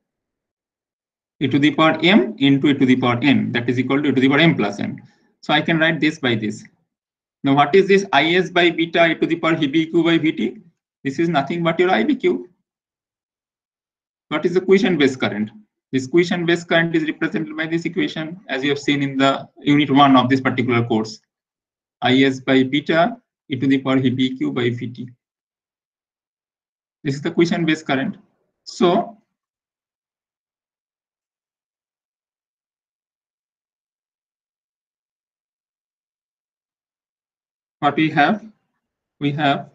A: E to the power m into e to the power n, that is equal to e to the power m plus n. So I can write this by this. Now, what is this I S by beta e to the power V B Q by V T? This is nothing but your I B Q. What is the quiescent base current? This quiescent base current is represented by this equation, as you have seen in the unit one of this particular course. I S by beta e to the power V B Q by V T. This is the quiescent base current. So, what we have? We have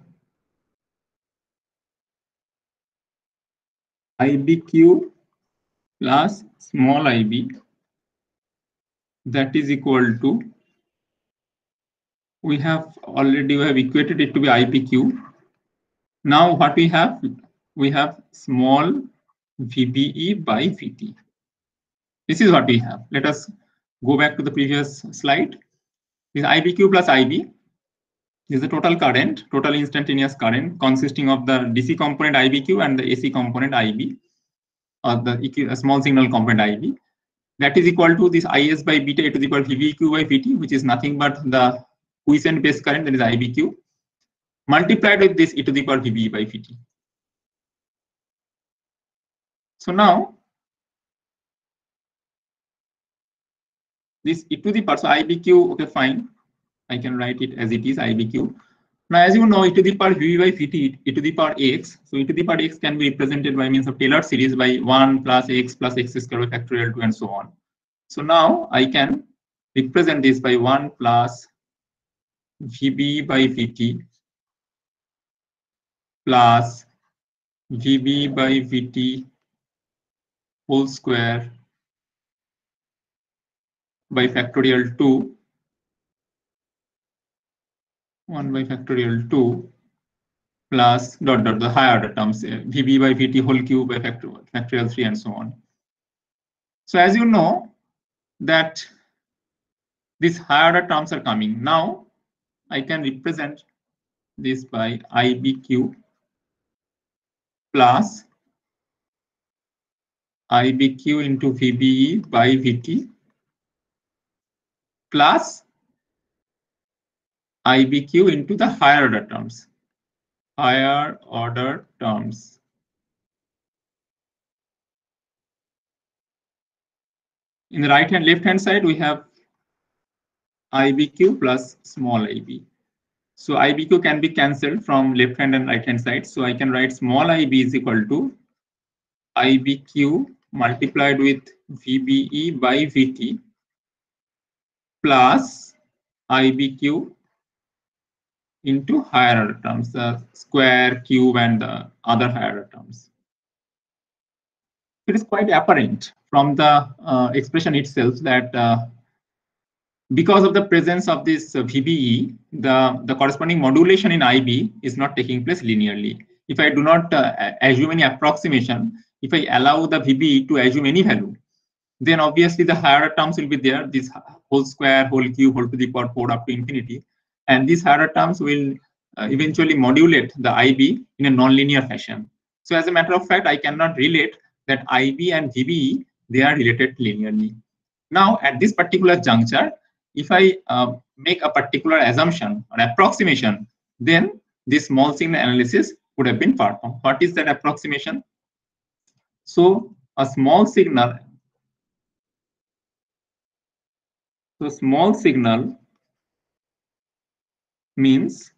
A: I B Q plus small ib, that is equal to, we have already we have equated it to be I B Q. Now what we have? We have small V B E by V T. This is what we have. Let us go back to the previous slide. This I B Q plus I B is the total current, total instantaneous current consisting of the D C component I B Q and the A C component I B, or the small signal component I B. That is equal to this I S by beta e to the power V B Q by V T, which is nothing but the quiescent base current, that is I B Q, multiplied with this e to the power V B E by V T. So now, this e to the power, so I B Q, okay, fine. I can write it as it is, I B Q. Now, as you know, e to the power V B by V T, e to the power x. So e to the power x can be represented by means of Taylor series by one plus x plus x squared by factorial two and so on. So now I can represent this by one plus V B by V T plus V B by V T whole square by factorial two, one by factorial two, plus dot dot the higher order terms, uh, V B by V T whole cube by factorial, factorial three and so on. So as you know that these higher order terms are coming. Now I can represent this by I B Q plus I B Q into V B E by V T plus I B Q into the higher order terms, higher order terms. In the right hand, left hand side, we have I B Q plus small ib. So I B Q can be cancelled from left hand and right hand side. So I can write small ib is equal to I B Q multiplied with V B E by V T plus I B Q into higher order terms, the square, cube, and the other higher order terms. It is quite apparent from the uh, expression itself that uh, because of the presence of this uh, V B E, the, the corresponding modulation in I B is not taking place linearly. If I do not uh, assume any approximation, if I allow the V B E to assume any value, then obviously the higher terms will be there, this whole square, whole cube, whole to the power four up to infinity. And these higher terms will uh, eventually modulate the I B in a nonlinear fashion. So as a matter of fact, I cannot relate that I B and V B E, they are related linearly. Now, at this particular juncture, if I uh, make a particular assumption or approximation, then this small signal analysis would have been performed. What is that approximation? So a small signal, so small signal means,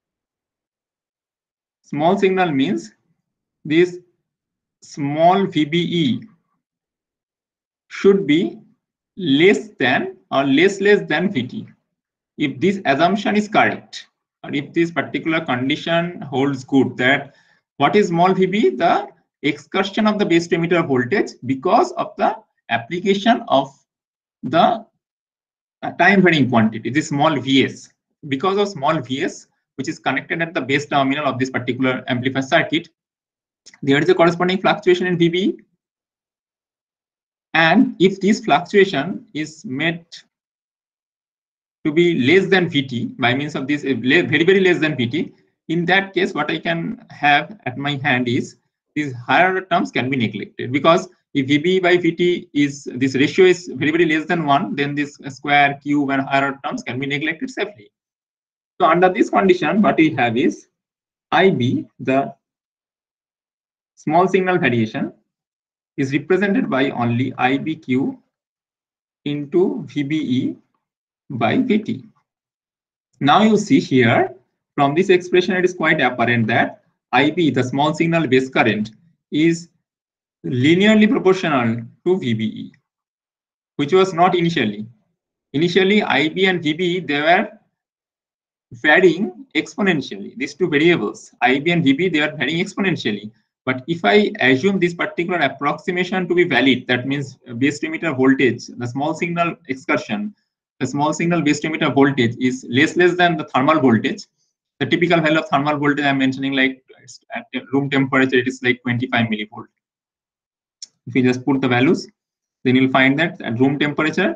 A: small signal means this small V B E should be less than or less less than V T. If this assumption is correct, or if this particular condition holds good, that what is small V B? The excursion of the base to emitter voltage because of the application of the time varying quantity, this small V S. Because of small V S, which is connected at the base terminal of this particular amplifier circuit, there is a corresponding fluctuation in V B E. And if this fluctuation is made to be less than V T by means of this very, very less than V T, in that case, what I can have at my hand is these higher terms can be neglected, because if V B by V T is, this ratio is very, very less than one, then this square, cube, and higher terms can be neglected safely. So under this condition, what we have is I B, the small signal variation, is represented by only I B Q into V B E by V T. Now you see here, from this expression, it is quite apparent that I B, the small signal base current, is linearly proportional to V B E, which was not initially. Initially, I B and V B E, they were varying exponentially. These two variables, I B and V B, they are varying exponentially. But if I assume this particular approximation to be valid, that means base emitter voltage, the small signal excursion, the small signal base emitter voltage is less less than the thermal voltage. The typical value of thermal voltage I'm mentioning, like at room temperature, it is like twenty-five millivolt. If you just put the values, then you'll find that at room temperature,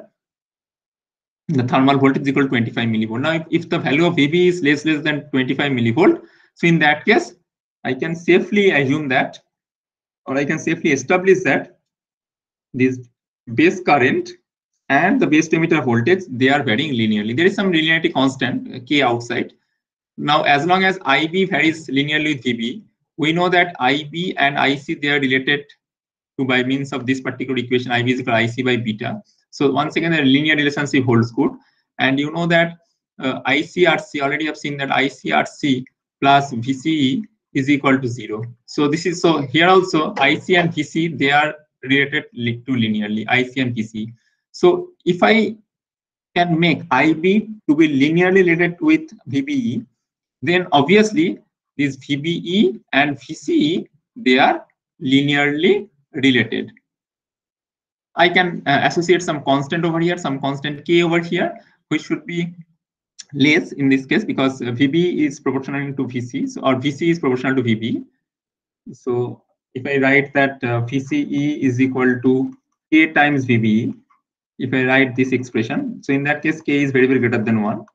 A: the thermal voltage is equal to twenty-five millivolt. Now, if, if the value of V B is less less than twenty-five millivolt, so in that case, I can safely assume that, or I can safely establish that this base current and the base emitter voltage, they are varying linearly. There is some linearity constant K outside. Now, as long as I B varies linearly with V B, we know that I B and I C, they are related to by means of this particular equation, I B is equal to I C by beta. So once again, the linear relationship holds good. And you know that uh, I C R C, already have seen that I C R C plus V C E is equal to zero. So this is, so here also I C and V C, they are related to linearly, I C and V C. So if I can make I B to be linearly related with V B E, then obviously these V B E and V C E, they are linearly related. I can uh, associate some constant over here, some constant K over here, which should be less in this case because uh, V B is proportional to V C, so, or V C is proportional to V B. So if I write that uh, V C E is equal to K times V B E, if I write this expression, so in that case, K is very, very greater than one.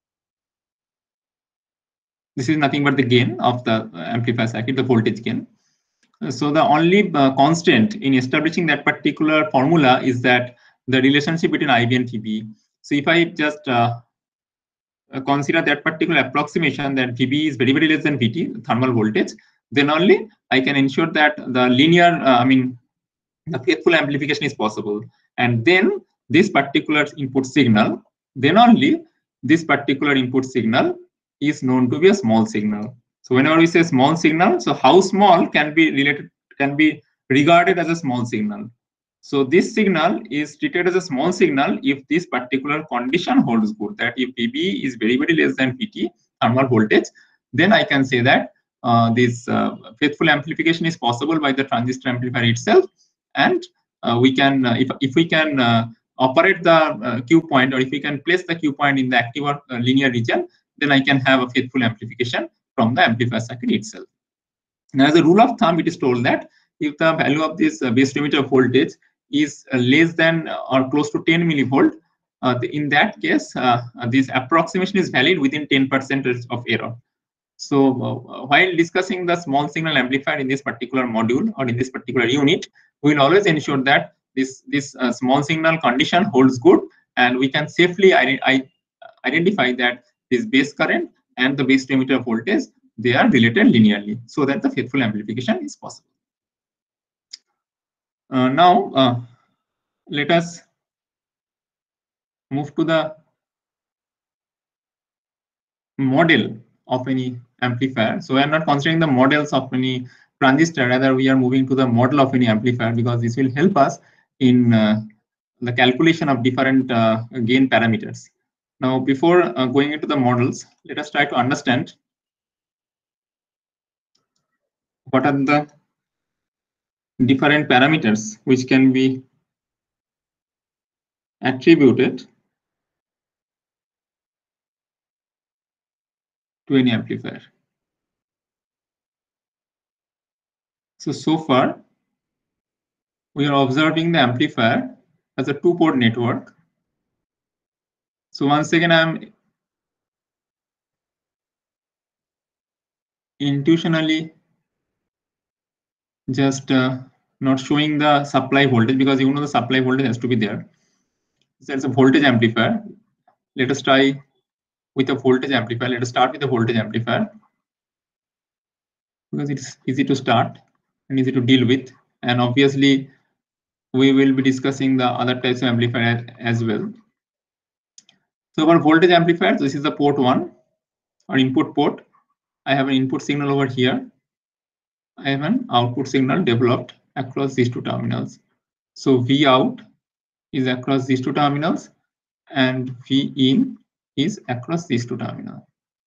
A: This is nothing but the gain of the amplifier circuit, the voltage gain. So the only uh, constant in establishing that particular formula is that the relationship between I B and V B. So if I just uh, consider that particular approximation that V B is very, very less than V T, thermal voltage, then only I can ensure that the linear, uh, I mean, the faithful amplification is possible. And then this particular input signal, then only this particular input signal is known to be a small signal. So whenever we say small signal, so how small can be related, can be regarded as a small signal. So this signal is treated as a small signal if this particular condition holds good, that if V B is very, very less than V T, thermal voltage, then I can say that uh, this uh, faithful amplification is possible by the transistor amplifier itself. And uh, we can, uh, if, if we can uh, operate the uh, Q point, or if we can place the Q point in the active or uh, linear region, then I can have a faithful amplification from the amplifier circuit itself. Now, as a rule of thumb, it is told that if the value of this uh, base emitter voltage is uh, less than or close to ten millivolt, uh, the, in that case, uh, this approximation is valid within ten percent of error. So uh, while discussing the small signal amplifier in this particular module or in this particular unit, we will always ensure that this, this uh, small signal condition holds good, and we can safely I, identify that this base current and the base emitter voltage, they are related linearly, so that the faithful amplification is possible. Uh, now, uh, let us move to the model of any amplifier. So I am not considering the models of any transistor, rather we are moving to the model of any amplifier, because this will help us in uh, the calculation of different uh, gain parameters. Now, before uh, going into the models, let us try to understand what are the different parameters which can be attributed to any amplifier. So, so far, we are observing the amplifier as a two-port network. So once again, I am intuitionally just uh, not showing the supply voltage, because you know the supply voltage has to be there. So it's a voltage amplifier. Let us try with a voltage amplifier. Let us start with the voltage amplifier because it's easy to start and easy to deal with. And obviously, we will be discussing the other types of amplifier as well. So for voltage amplifiers, this is the port one or input port. I have an input signal over here. I have an output signal developed across these two terminals. So V out is across these two terminals and V in is across these two terminals.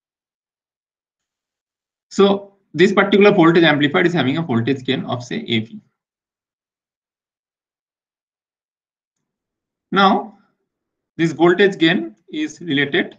A: So this particular voltage amplifier is having a voltage gain of say A V. Now this voltage gain is related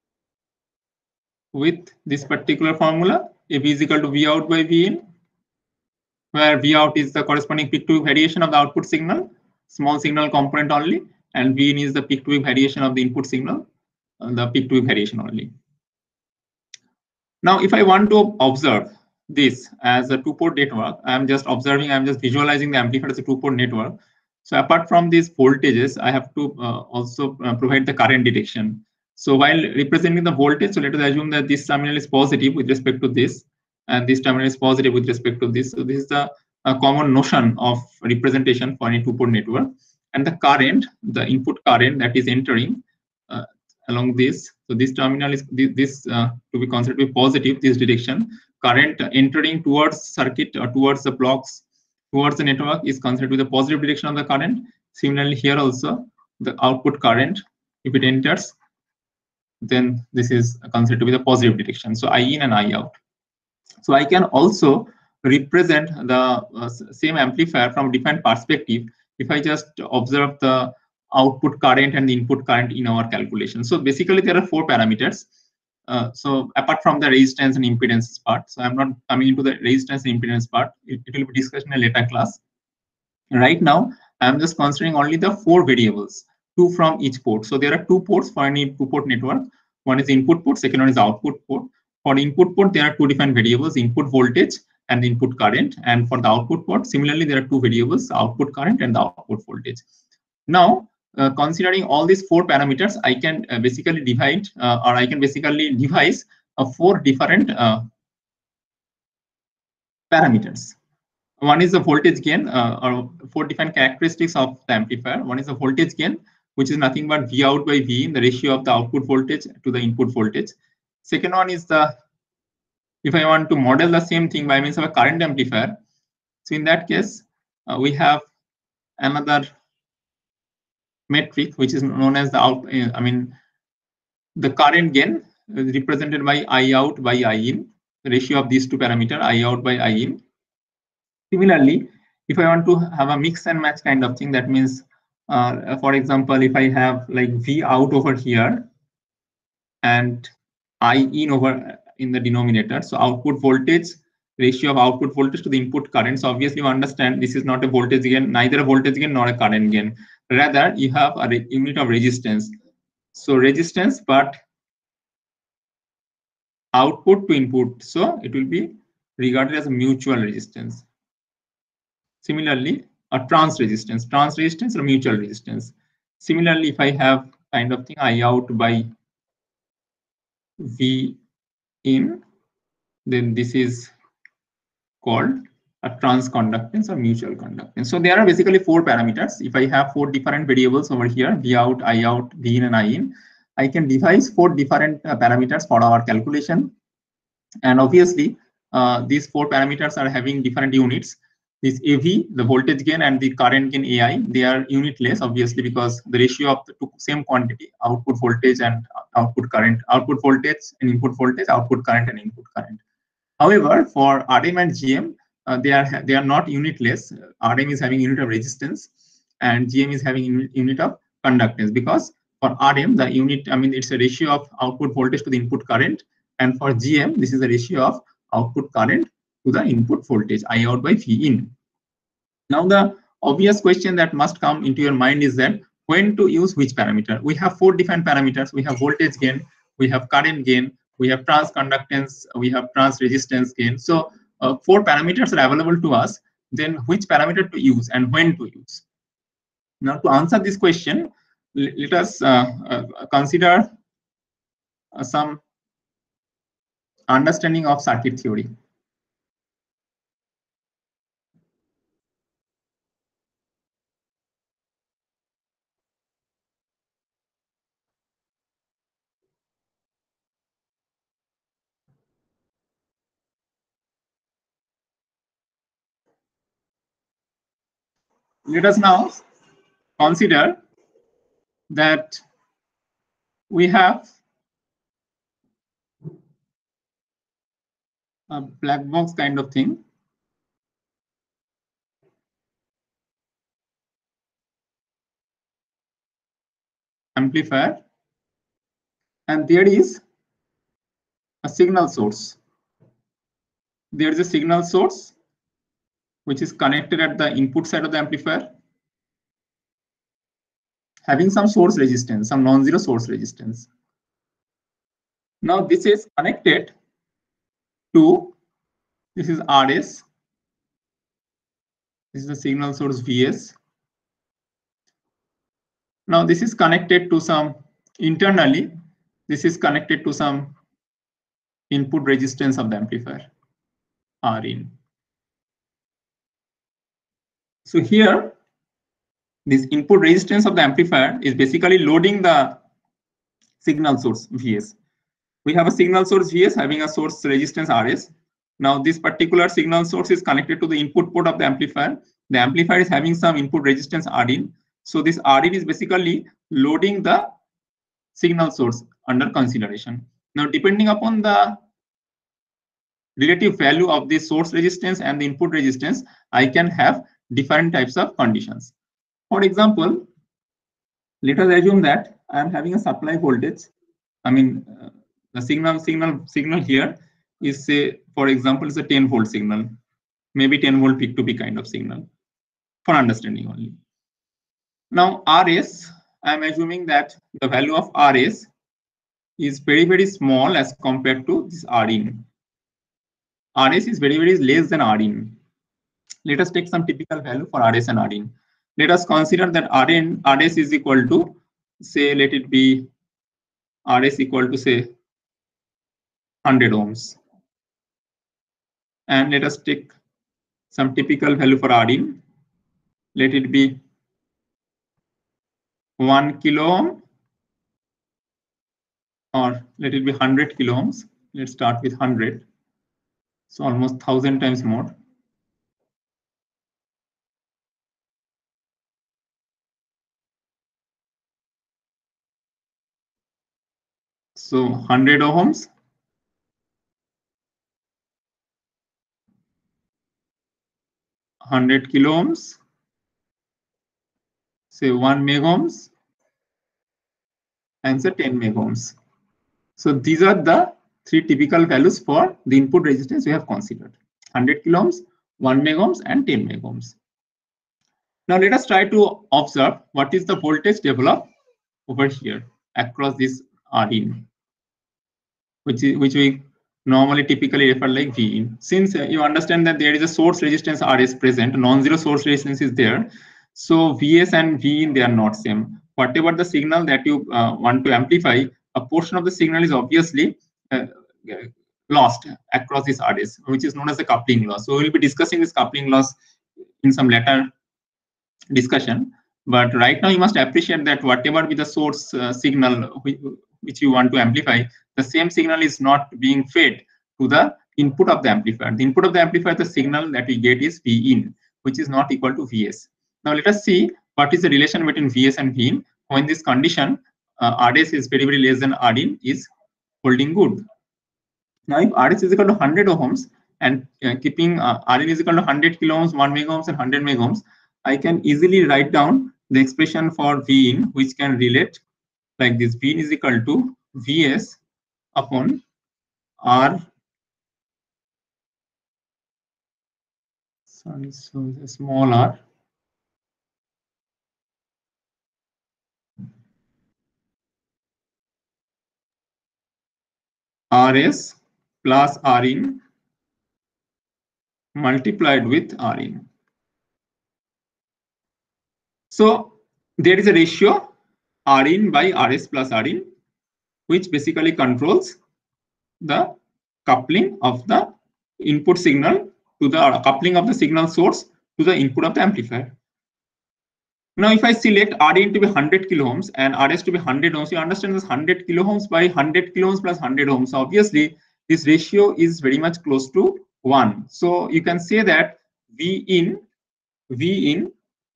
A: with this particular formula. A V is equal to V out by V in, where V out is the corresponding peak to peak variation of the output signal, small signal component only, and V in is the peak to peak variation of the input signal, the peak to peak variation only. Now, if I want to observe this as a two-port network, I am just observing, I am just visualizing the amplifier as a two-port network. So apart from these voltages, I have to uh, also uh, provide the current detection. So while representing the voltage, so let us assume that this terminal is positive with respect to this, and this terminal is positive with respect to this. So this is the uh, common notion of representation for any two-port network. And the current, the input current that is entering uh, along this. So this terminal is this, this uh, to be considered to be positive, this direction. Current entering towards circuit or towards the blocks, towards the network is considered to be the positive direction of the current. Similarly, here also the output current, if it enters, then this is considered to be the positive direction. So I in and I out. So I can also represent the uh, same amplifier from different perspective if I just observe the output current and the input current in our calculation. So basically there are four parameters. Uh, so apart from the resistance and impedance part, so I'm not coming into the resistance and impedance part. It, it will be discussed in a later class. Right now, I'm just considering only the four variables, two from each port. So there are two ports for any two-port network. One is input port, second one is output port. For input port, there are two different variables, input voltage and the input current. And for the output port, similarly, there are two variables, output current and the output voltage. Now, uh, considering all these four parameters, I can uh, basically divide uh, or I can basically devise uh, four different uh, parameters. One is the voltage gain uh, or four different characteristics of the amplifier. One is the voltage gain, which is nothing but V out by V in, the ratio of the output voltage to the input voltage. Second one is the, if I want to model the same thing by means of a current amplifier, so in that case, uh, we have another metric which is known as the out, uh, I mean, the current gain is represented by I out by I in, the ratio of these two parameters, I out by I in. Similarly, if I want to have a mix and match kind of thing, that means, uh, for example, if I have like V out over here and I in over in the denominator, so output voltage, ratio of output voltage to the input current. So obviously you understand this is not a voltage gain, neither a voltage gain nor a current gain. Rather, you have a unit of resistance. So resistance, but output to input. So it will be regarded as a mutual resistance. Similarly, a trans resistance, trans resistance or mutual resistance. Similarly, if I have kind of thing I out by V in, then this is called a trans conductance or mutual conductance. So there are basically four parameters. If I have four different variables over here, V out, I out, V in and I in, I can devise four different uh, parameters for our calculation. And obviously, uh, these four parameters are having different units. This A V, the voltage gain, and the current gain A I, they are unitless, obviously, because the ratio of the two same quantity, output voltage and output current, output voltage and input voltage, output current and input current. However, for R M and G M, uh, they are they are not unitless. R M is having unit of resistance, and G M is having unit, unit of conductance. Because for R M, the unit, I mean, it's a ratio of output voltage to the input current, and for G M, this is the ratio of output current to the input voltage, I out by V in. Now, the obvious question that must come into your mind is that when to use which parameter? We have four different parameters. We have voltage gain, we have current gain, we have trans conductance, we have trans resistance gain. So uh, four parameters are available to us. Then which parameter to use and when to use? Now, to answer this question, let us uh, uh, consider uh, some understanding of circuit theory. Let us now consider that we have a black box kind of thing. Amplifier, and there is a signal source. There is a signal source which is connected at the input side of the amplifier, having some source resistance, some non-zero source resistance. Now this is connected to, this is R S, this is the signal source V S. Now this is connected to some, internally, this is connected to some input resistance of the amplifier, R in. So here, this input resistance of the amplifier is basically loading the signal source V S. We have a signal source V S having a source resistance R S. Now this particular signal source is connected to the input port of the amplifier. The amplifier is having some input resistance R in. So this R in is basically loading the signal source under consideration. Now depending upon the relative value of the source resistance and the input resistance, I can have different types of conditions. For example, let us assume that I am having a supply voltage. I mean, uh, the signal signal signal here is, say, for example, is a ten volt signal, maybe ten volt peak to peak kind of signal, for understanding only. Now R S, I am assuming that the value of R S is very very small as compared to this R in. R S is very very less than R in. Let us take some typical value for R S and R in. Let us consider that R in R S is equal to, say, let it be R S equal to, say, one hundred ohms. And let us take some typical value for R in. Let it be one kilo ohm, or let it be one hundred kilo ohms. Let's start with one hundred. So almost one thousand times more. So one hundred ohms. one hundred kilo ohms. Say one mega ohms. And say ten mega ohms. So these are the three typical values for the input resistance we have considered: one hundred kilo ohms, one mega ohms, and ten mega ohms. Now let us try to observe what is the voltage developed over here across this R in, which is which we normally typically refer like V in. Since uh, you understand that there is a source resistance R S present, non-zero source resistance is there, so V S and V in, they are not same. Whatever the signal that you uh, want to amplify, a portion of the signal is obviously uh, lost across this R S, which is known as the coupling loss. So we will be discussing this coupling loss in some later discussion. But right now you must appreciate that whatever be the source uh, signal which, which you want to amplify, the same signal is not being fed to the input of the amplifier. The input of the amplifier, the signal that we get is V in, which is not equal to V S. Now let us see what is the relation between V S and V in when this condition uh, R S is very very less than R in is holding good. Now if R S is equal to one hundred ohms and uh, keeping uh, R in is equal to one hundred kilo ohms, one mega ohms, and one hundred mega ohms, I can easily write down the expression for V in, which can relate like this: V in is equal to V S upon R. Sorry, so the small r. R S plus R in multiplied with R in. So there is a ratio R in by R S plus R in, which basically controls the coupling of the input signal to the uh, coupling of the signal source to the input of the amplifier. Now, if I select R in to be one hundred kilo ohms and R S to be one hundred ohms, you understand this one hundred kilo ohms by one hundred kilo ohms plus one hundred ohms. So obviously, this ratio is very much close to one. So you can say that V in, V in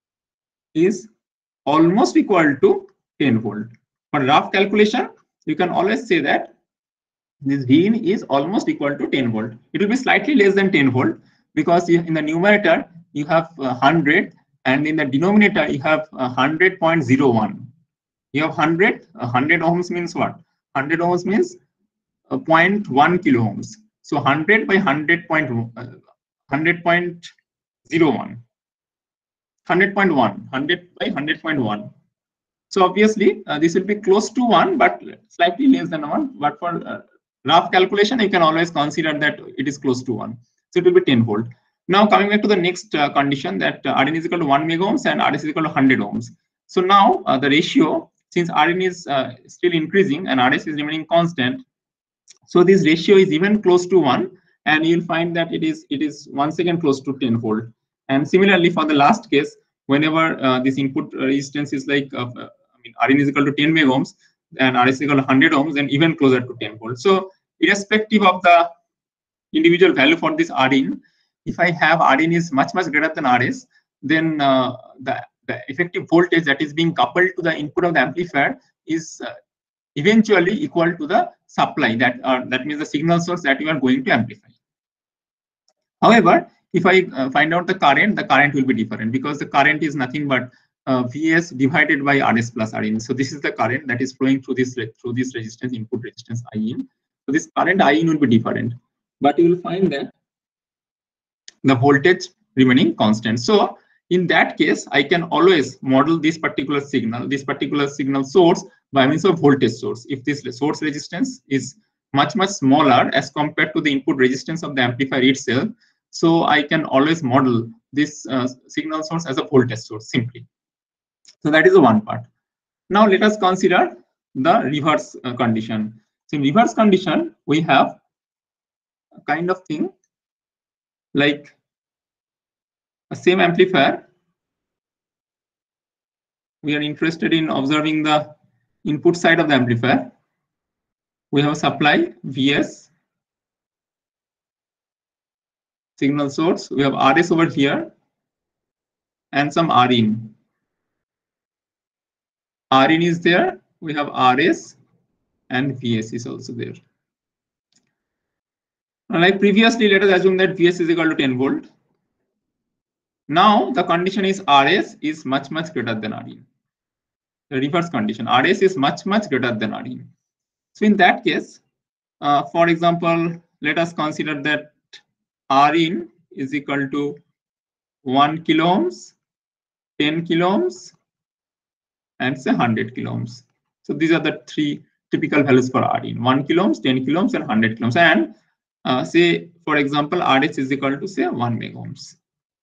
A: is almost equal to ten volt. For rough calculation, you can always say that this V in is almost equal to ten volt. It will be slightly less than ten volt because in the numerator you have uh, one hundred and in the denominator you have uh, one hundred point zero one. You have one hundred, uh, one hundred ohms means what? one hundred ohms means uh, zero point one kilo ohms. So one hundred by one hundred point uh, one hundred point zero one. one hundred point one, one hundred by one hundred point one. So obviously uh, this will be close to one, but slightly less than one. But for uh, rough calculation, you can always consider that it is close to one. So it will be ten volt. Now coming back to the next uh, condition that uh, R in is equal to one mega ohms and R S is equal to one hundred ohms. So now uh, the ratio, since R in is uh, still increasing and R S is remaining constant, so this ratio is even close to one, and you'll find that it is it is once again close to ten volt. And similarly for the last case, whenever uh, this input resistance is like uh, I mean R in is equal to ten mega ohms and R S is equal to one hundred ohms, and even closer to ten volt. So irrespective of the individual value for this R in, if I have R in is much much greater than R S, then uh, the the effective voltage that is being coupled to the input of the amplifier is uh, eventually equal to the supply, that uh, that means the signal source that you are going to amplify. However, if I uh, find out the current, the current will be different because the current is nothing but uh, V S divided by R S plus R in. So this is the current that is flowing through this through this resistance, input resistance I in. So this current I in will be different, but you will find that the voltage remaining constant. So in that case, I can always model this particular signal, this particular signal source by means of voltage source. If this source resistance is much, much smaller as compared to the input resistance of the amplifier itself, so I can always model this uh, signal source as a voltage source simply. So that is the one part. Now let us consider the reverse uh, condition. So in reverse condition, we have a kind of thing like a same amplifier. We are interested in observing the input side of the amplifier. We have a supply V S, signal source. We have R S over here and some R in. R in is there. We have R S and V S is also there. Now, like previously, let us assume that V S is equal to ten volt. Now the condition is R S is much much greater than R in. The reverse condition, R S is much much greater than R in. So in that case, uh, for example, let us consider that R in is equal to one kilo ohms, ten kilo ohms, and say one hundred kilo ohms. So these are the three typical values for R in: one kilo ohms, ten kilo ohms, and one hundred kilo ohms. And uh, say, for example, R S is equal to say one mega ohms.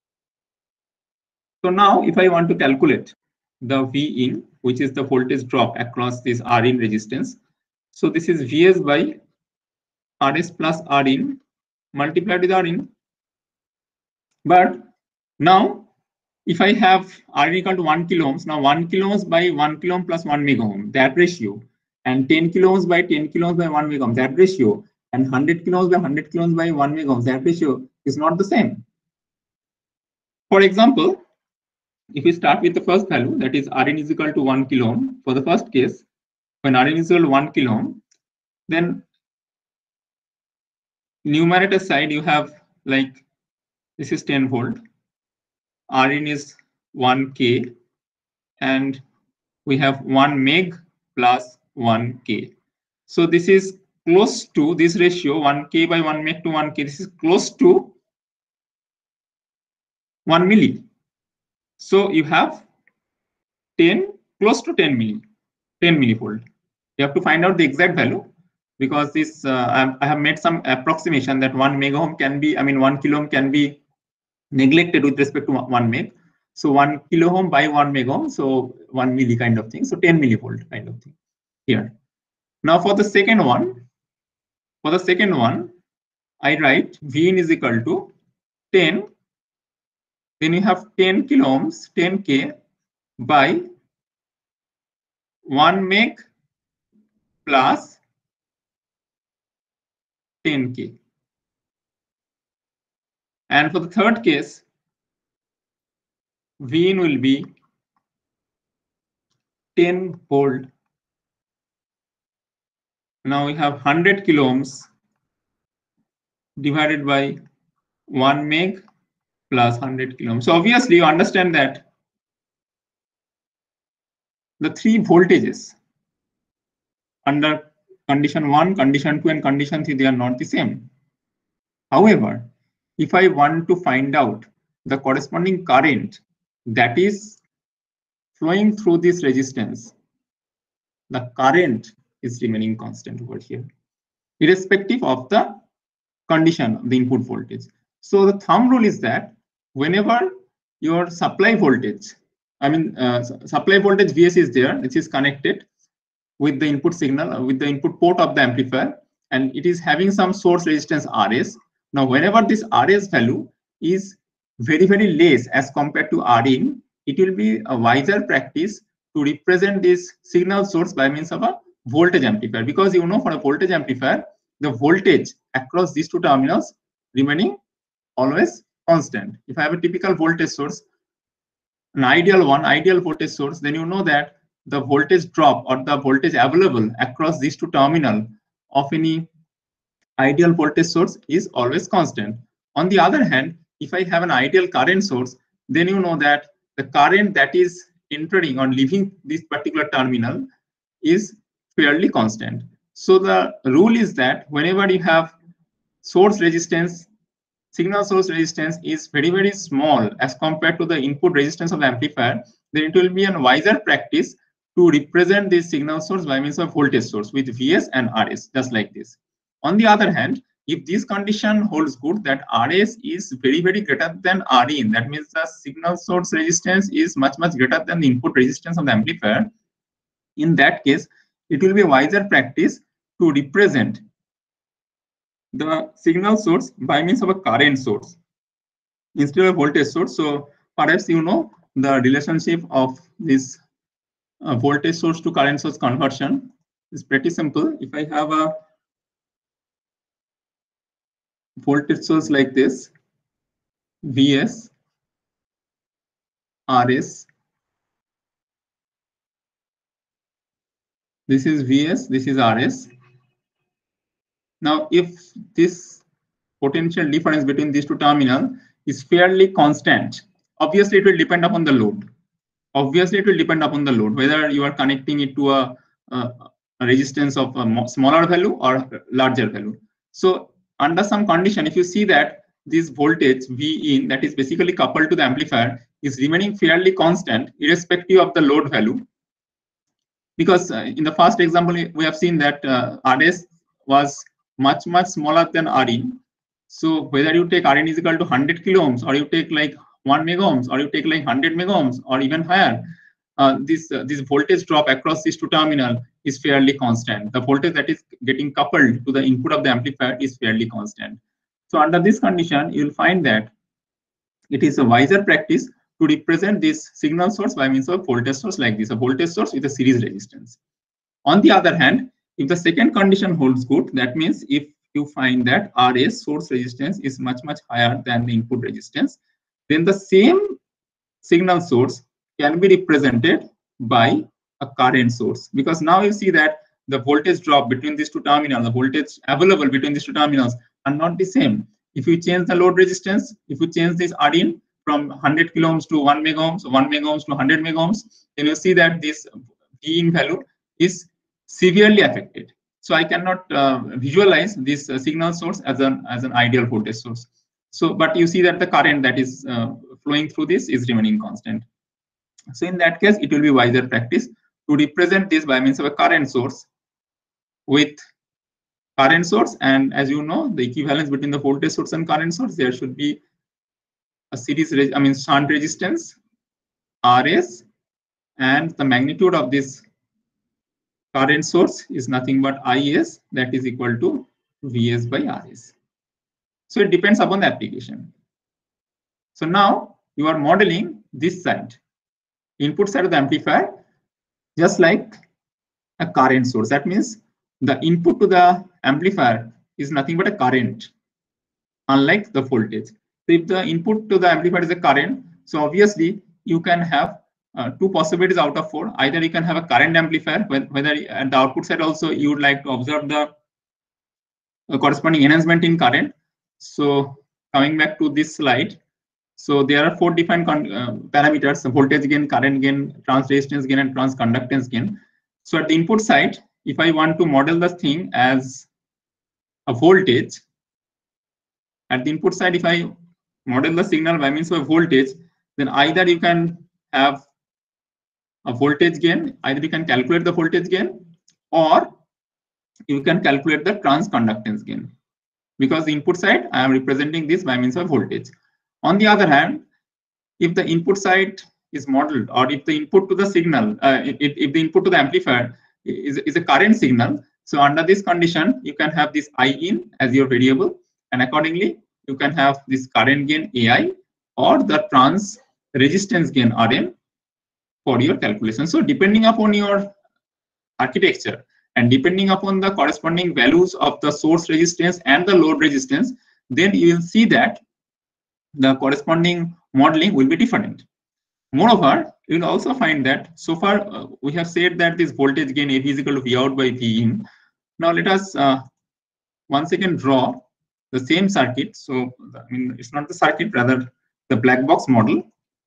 A: So now if I want to calculate the V in, which is the voltage drop across this R in resistance, so this is V S by R S plus R in multiplied with R in. But now if I have R in equal to one kilo ohms, now one kilo ohms by one kilo ohm plus one mega ohm, that ratio, and ten kilo ohms by ten kilo ohms by one mega ohm, that ratio, and one hundred kilo ohms by one hundred kilo ohms by one mega ohm, that ratio is not the same. For example, if we start with the first value, that is R in is equal to one kilo ohm, for the first case, when R in is equal to one kilo ohm, then numerator side you have like this is ten volt, R in is one K, and we have one meg plus one K. So this is close to this ratio, one K by one meg to one K. This is close to one milli. So you have ten, close to ten milli, ten millivolt. You have to find out the exact value because this uh, I have made some approximation that one mega ohm can be, I mean one kilo ohm can be neglected with respect to one meg. So one kilo ohm by one mega ohm, so one milli kind of thing. So ten millivolt kind of thing here. Now for the second one, for the second one, I write V in is equal to ten. Then you have ten kilo ohms, ten K by one meg plus ten K. And for the third case, V in will be ten volt. Now we have one hundred kilo ohms divided by one meg plus one hundred kilo ohms. So obviously you understand that the three voltages under condition one, condition two, and condition three, they are not the same. However, if I want to find out the corresponding current that is flowing through this resistance, the current is remaining constant over here, irrespective of the condition of the input voltage. So the thumb rule is that whenever your supply voltage, I mean uh, supply voltage V S is there, which is connected with the input signal, with the input port of the amplifier, and it is having some source resistance R S. Now, whenever this R S value is very, very less as compared to R in, it will be a wiser practice to represent this signal source by means of a voltage amplifier, because you know for a voltage amplifier, the voltage across these two terminals remaining always constant. If I have a typical voltage source, an ideal one, ideal voltage source, then you know that the voltage drop or the voltage available across these two terminals of any ideal voltage source is always constant. On the other hand, if I have an ideal current source, then you know that the current that is entering or leaving this particular terminal is fairly constant. So the rule is that whenever you have source resistance, signal source resistance is very, very small as compared to the input resistance of the amplifier, then it will be a wiser practice to represent this signal source by means of voltage source with V S and R S, just like this. On the other hand, if this condition holds good, that R S is very, very greater than R in, that means the signal source resistance is much, much greater than the input resistance of the amplifier. In that case, it will be a wiser practice to represent the signal source by means of a current source instead of voltage source. So perhaps you know the relationship of this uh, voltage source to current source conversion is pretty simple. If I have a voltage source like this, V S, R S, this is V S, this is R S. Now, if this potential difference between these two terminals is fairly constant, obviously it will depend upon the load. Obviously, it will depend upon the load, whether you are connecting it to a, a, a resistance of a smaller value or larger value. So under some condition, if you see that this voltage V in, that is basically coupled to the amplifier, is remaining fairly constant irrespective of the load value, because uh, in the first example, we have seen that uh, R S was much, much smaller than R in. So whether you take R in is equal to one hundred kilo ohms, or you take like one mega ohms, or you take like one hundred mega ohms, or even higher, uh, this uh, this voltage drop across these two terminals is fairly constant. The voltage that is getting coupled to the input of the amplifier is fairly constant. So under this condition, you will find that it is a wiser practice to represent this signal source by means of voltage source like this, a voltage source with a series resistance. On the other hand, if the second condition holds good, that means if you find that R S source resistance is much, much higher than the input resistance, then the same signal source can be represented by a current source, because now you see that the voltage drop between these two terminals, the voltage available between these two terminals are not the same. If you change the load resistance, if you change this R in from one hundred kilo ohms to one mega ohms, one mega ohms to one hundred mega ohms, then you see that this V in value is severely affected. So I cannot uh, visualize this uh, signal source as an as an ideal voltage source. So, but you see that the current that is uh, flowing through this is remaining constant. So in that case, it will be wiser practice to represent this by means of a current source with current source, and as you know, the equivalence between the voltage source and current source, there should be a series, I mean shunt resistance R S, and the magnitude of this current source is nothing but I S, that is equal to V S by R S. So it depends upon the application. So now you are modeling this side, input side of the amplifier, just like a current source. That means the input to the amplifier is nothing but a current, unlike the voltage. So if the input to the amplifier is a current, so obviously you can have uh, two possibilities out of four. Either you can have a current amplifier, whether at the output side also you would like to observe the uh, corresponding enhancement in current. So coming back to this slide, so there are four different uh, parameters: voltage gain, current gain, trans resistance gain, and trans conductance gain. So at the input side, if I want to model the thing as a voltage, at the input side, if I model the signal by means of voltage, then either you can have a voltage gain, either you can calculate the voltage gain, or you can calculate the trans conductance gain. Because the input side, I am representing this by means of voltage. On the other hand, if the input side is modeled, or if the input to the signal, uh, if, if the input to the amplifier is, is a current signal, so under this condition, you can have this I in as your variable, and accordingly, you can have this current gain A I or the trans resistance gain R M for your calculation. So depending upon your architecture and depending upon the corresponding values of the source resistance and the load resistance, then you will see that the corresponding modeling will be different. Moreover, you will also find that so far uh, we have said that this voltage gain A V is equal to V out by V in. Now let us uh, once again draw the same circuit. So I mean, it's not the circuit, rather the black box model.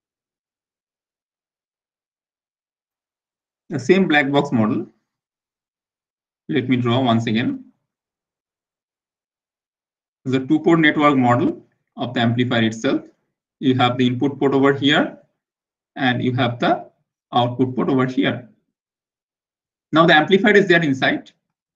A: The same black box model. Let me draw once again. The two-port network model of the amplifier itself. You have the input port over here, and you have the output port over here. Now the amplifier is there inside.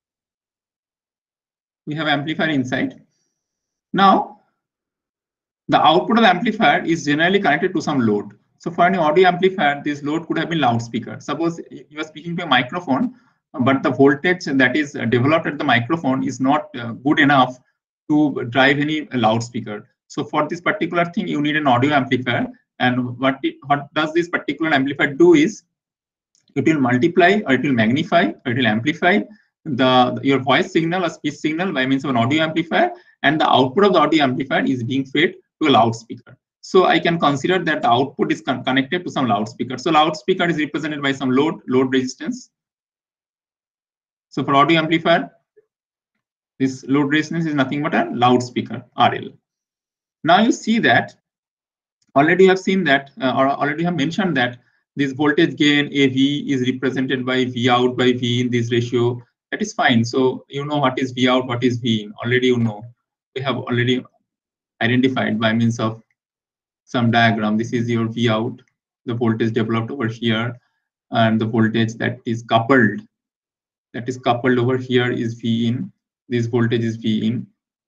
A: We have amplifier inside. Now the output of the amplifier is generally connected to some load. So for an audio amplifier, this load could have been loudspeaker. Suppose you are speaking to a microphone, but the voltage that is developed at the microphone is not good enough to drive any loudspeaker. So for this particular thing, you need an audio amplifier. And what, it, what does this particular amplifier do is, it will multiply, or it will magnify, or it will amplify the your voice signal or speech signal by means of an audio amplifier, and the output of the audio amplifier is being fed to a loudspeaker. So I can consider that the output is con connected to some loudspeaker. So loudspeaker is represented by some load, load resistance. So for audio amplifier, this load resistance is nothing but a loudspeaker, R L. Now you see that already you have seen that, uh, or already have mentioned that this voltage gain A V is represented by V out by V in this ratio. That is fine. So you know what is V out, what is V in. Already you know. We have already identified by means of some diagram. This is your V out, the voltage developed over here, and the voltage that is coupled, that is coupled over here is V in. This voltage is V in.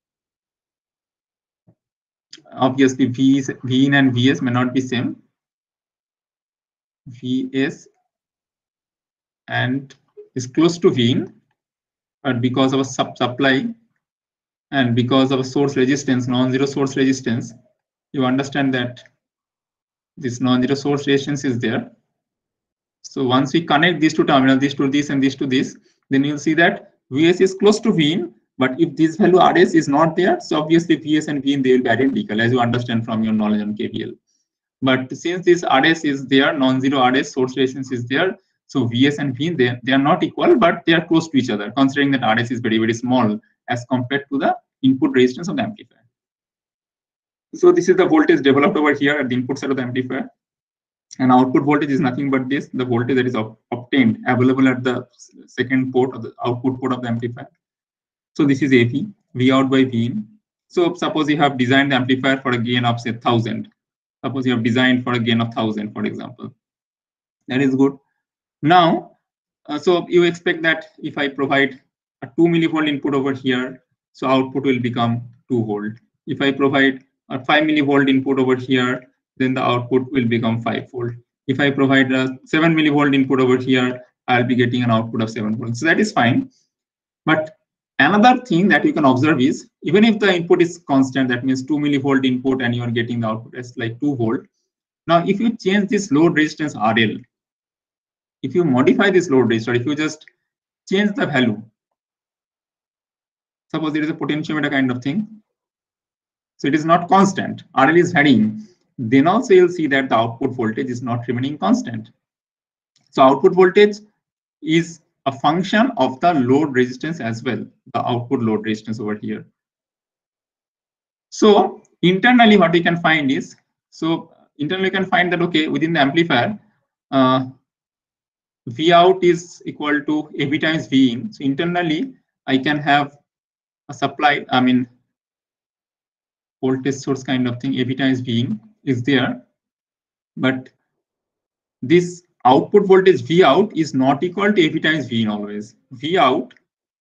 A: Obviously, V is V in and V S may not be same. V S and is close to V in, but because of a sub supply and because of a source resistance, non-zero source resistance, you understand that this non-zero source resistance is there. So once we connect these two terminals, this to this and this to this, then you'll see that V S is close to V in, but if this value R S is not there, so obviously V S and V in, they will be identical, as you understand from your knowledge on K V L. But since this R S is there, non-zero R S source resistance is there, so V S and V in, they, they are not equal, but they are close to each other, considering that R S is very, very small as compared to the input resistance of the amplifier. So this is the voltage developed over here at the input side of the amplifier. And output voltage is nothing but this, the voltage that is obtained, available at the second port of the output port of the amplifier. So this is A V, V out by V in. So suppose you have designed the amplifier for a gain of say one thousand. Suppose you have designed for a gain of one thousand, for example. That is good. Now, uh, so you expect that if I provide a two millivolt input over here, so output will become two volt. If I provide a five millivolt input over here, then the output will become five volt. If I provide a seven millivolt input over here, I'll be getting an output of seven volt. So that is fine. But another thing that you can observe is, even if the input is constant, that means two millivolt input and you are getting the output as like two volt. Now, if you change this load resistance R L, if you modify this load resistor, if you just change the value, suppose there is a potentiometer kind of thing, so it is not constant, R L is varying, then also you'll see that the output voltage is not remaining constant. So output voltage is a function of the load resistance as well, the output load resistance over here. So internally what we can find is, so internally we can find that, okay, within the amplifier, uh, V out is equal to A V times V in. So internally I can have a supply, I mean, voltage source kind of thing, A V times V in is there, but this output voltage V out is not equal to A V times V in always. V out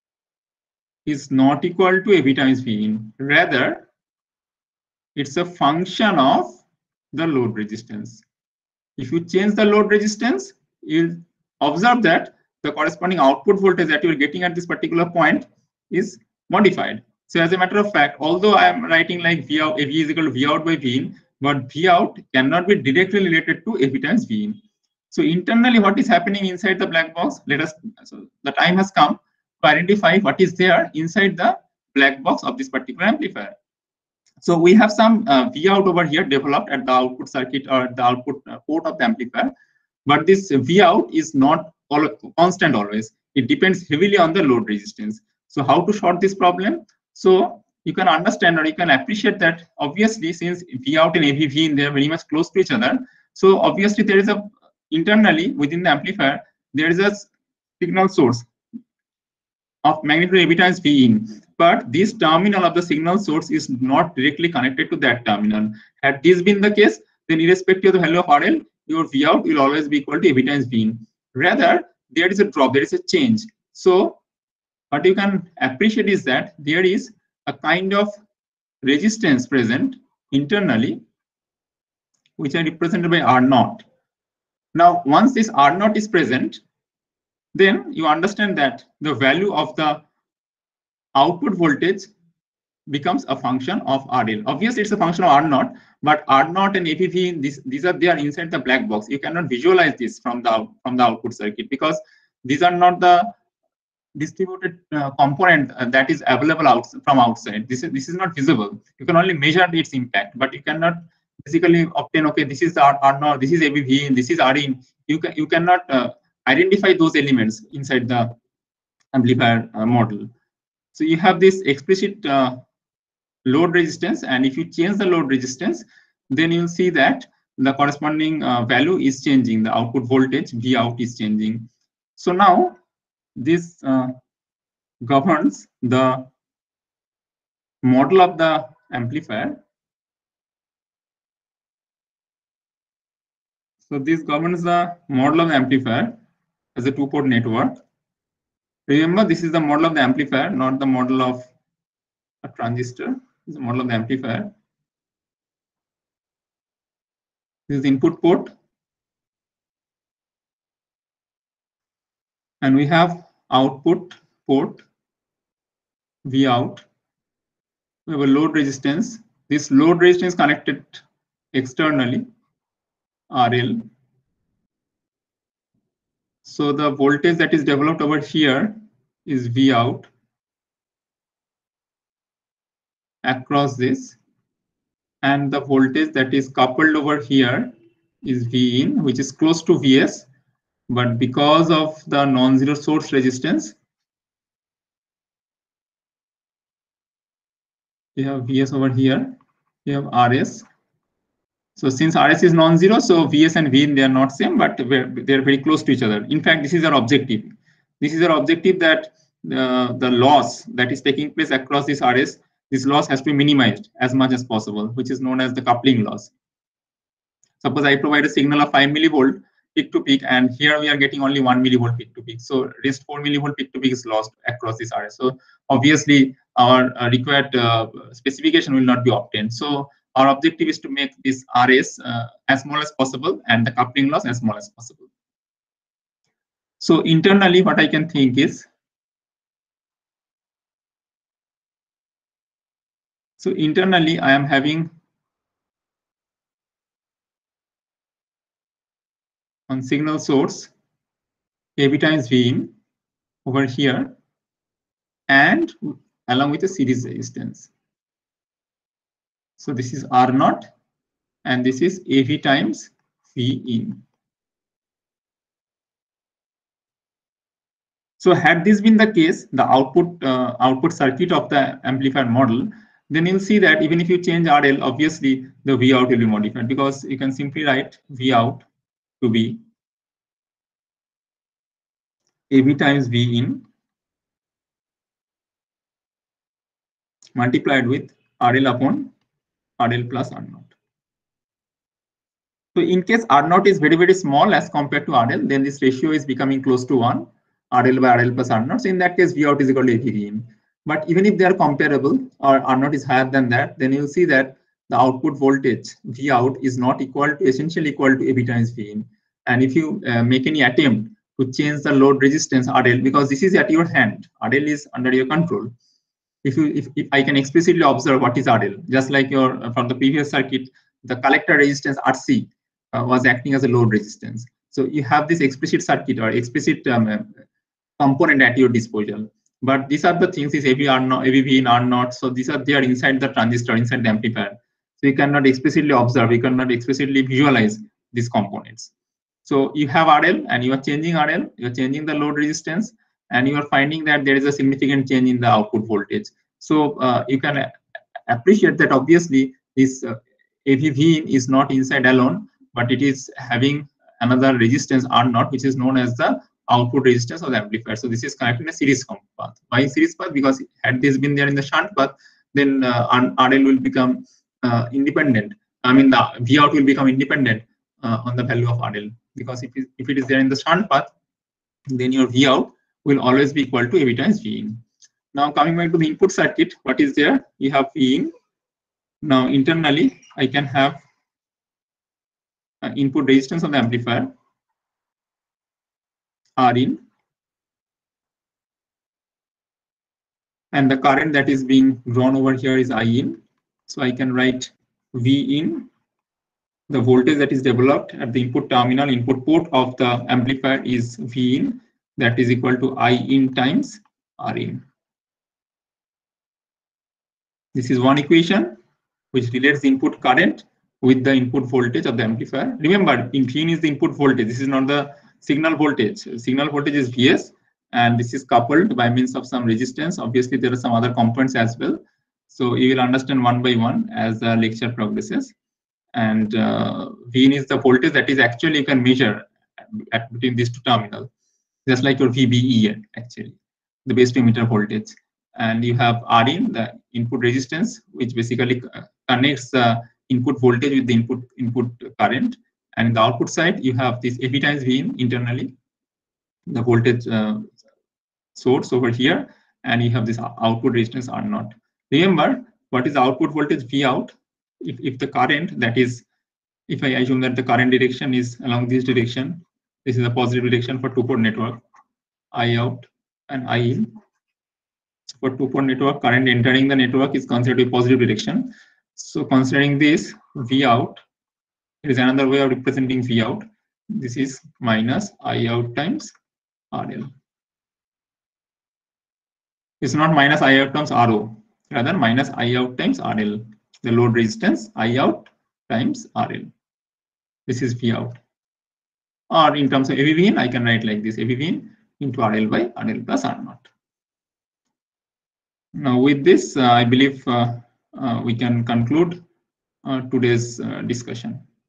A: is not equal to A V times V in. Rather, it's a function of the load resistance. If you change the load resistance, you'll observe that the corresponding output voltage that you're getting at this particular point is modified. So as a matter of fact, although I am writing like V out, A V is equal to V out by V in, but V out cannot be directly related to A V times V in. So internally, what is happening inside the black box? Let us, so the time has come to identify what is there inside the black box of this particular amplifier. So we have some uh, V out over here developed at the output circuit or the output uh, port of the amplifier, but this V out is not all constant always. It depends heavily on the load resistance. So how to solve this problem? So you can understand or you can appreciate that obviously, since V out and A V V in, they are very much close to each other. So obviously there is a internally within the amplifier, there is a signal source of magnitude A V times V in, but this terminal of the signal source is not directly connected to that terminal. Had this been the case, then irrespective of the value of R L, your V out will always be equal to A V times V in. Rather, there is a drop, there is a change. So what you can appreciate is that there is a kind of resistance present internally, which are represented by R naught. Now, once this R naught is present, then you understand that the value of the output voltage becomes a function of R L. Obviously, it's a function of R naught, but R naught and A V V, these, these are there inside the black box. You cannot visualize this from the from the output circuit because these are not the distributed uh, component uh, that is available out from outside. This is this is not visible. You can only measure its impact, but you cannot basically obtain, okay, this is R, R naught, this is A V V, this is R in. You can you cannot uh, identify those elements inside the amplifier uh, model. So you have this explicit uh, load resistance, and if you change the load resistance, then you'll see that the corresponding uh, value is changing. The output voltage V out is changing. So now this uh, governs the model of the amplifier. So this governs the model of the amplifier as a two-port network. Remember, this is the model of the amplifier, not the model of a transistor. This is the model of the amplifier. This is the input port. And we have output port, V out. We have a load resistance. This load resistance connected externally, R L. So the voltage that is developed over here is V out across this, and the voltage that is coupled over here is V in, which is close to V S, but because of the non-zero source resistance, you have V S over here, you have R S. So since R S is non-zero, so V S and V in, they are not same, but they are very close to each other. In fact, this is our objective. This is our objective, that uh, the loss that is taking place across this R S, this loss has to be minimized as much as possible, which is known as the coupling loss. Suppose I provide a signal of five millivolt peak to peak, and here we are getting only one millivolt peak to peak. So rest four millivolt peak to peak is lost across this R S. So obviously our uh, required uh, specification will not be obtained. So our objective is to make this R S uh, as small as possible and the coupling loss as small as possible. So internally, what I can think is, so internally I am having on signal source A B times V in over here, and along with a series resistance. So this is R naught, and this is A V times V in. So had this been the case, the output uh, output circuit of the amplifier model, then you'll see that even if you change R L, obviously the V out will be modified, because you can simply write V out to be A V times V in multiplied with R L upon R L plus R naught. So in case R naught is very, very small as compared to R L, then this ratio is becoming close to one, R L by R L plus R naught. So in that case, V out is equal to A V in. But even if they are comparable, or R naught is higher than that, then you'll see that the output voltage V out is not equal to, essentially equal to A V times V in. And if you uh, make any attempt to change the load resistance R L, because this is at your hand, R L is under your control. If you, if, if I can explicitly observe what is R L, just like your uh, from the previous circuit, the collector resistance R C uh, was acting as a load resistance. So you have this explicit circuit or explicit um, component at your disposal. But these are the things, is A V R naught, A V V in R naught. So these are there inside the transistor, inside the amplifier. So you cannot explicitly observe, you cannot explicitly visualize these components. So you have R L and you are changing R L, you are changing the load resistance, and you are finding that there is a significant change in the output voltage. So uh, you can appreciate that obviously this uh, A V V in is not inside alone, but it is having another resistance R naught, which is known as the output resistance of the amplifier. So this is connected in a series path. Why series path? Because had this been there in the shunt path, then uh, R L will become uh, independent. I mean, the V out will become independent uh, on the value of R L. Because if it, if it is there in the shunt path, then your V out will always be equal to A V times V in. Now coming back to the input circuit, what is there? You have V in. Now internally, I can have uh, input resistance of the amplifier, R in, and the current that is being drawn over here is I in. So I can write V in, the voltage that is developed at the input terminal, input port of the amplifier is V in, that is equal to I in times R in. This is one equation which relates the input current with the input voltage of the amplifier. Remember, in V in is the input voltage. This is not the signal voltage. Signal voltage is V S, and this is coupled by means of some resistance. Obviously, there are some other components as well. So you will understand one by one as the lecture progresses. And uh, V in is the voltage that is actually you can measure at between these two terminals, just like your V B E actually, the base emitter voltage. And you have R in, the input resistance, which basically connects the input voltage with the input input current. And in the output side, you have this A V times V in internally, the voltage uh, source over here, and you have this output resistance R naught. Remember, what is the output voltage V out? If, if the current, that is, if I assume that the current direction is along this direction, this is a positive direction for two-port network, I out and I in. For two-port network, current entering the network is considered a positive direction. So considering this V out, it is another way of representing V out. This is minus I out times R L. It's not minus I out times R O, rather minus I out times R L. The load resistance I out times R L. This is V out. Or in terms of A V V in, I can write like this: A V V in into R L by R L plus R naught. Now with this, uh, I believe uh, uh, we can conclude uh, today's uh, discussion.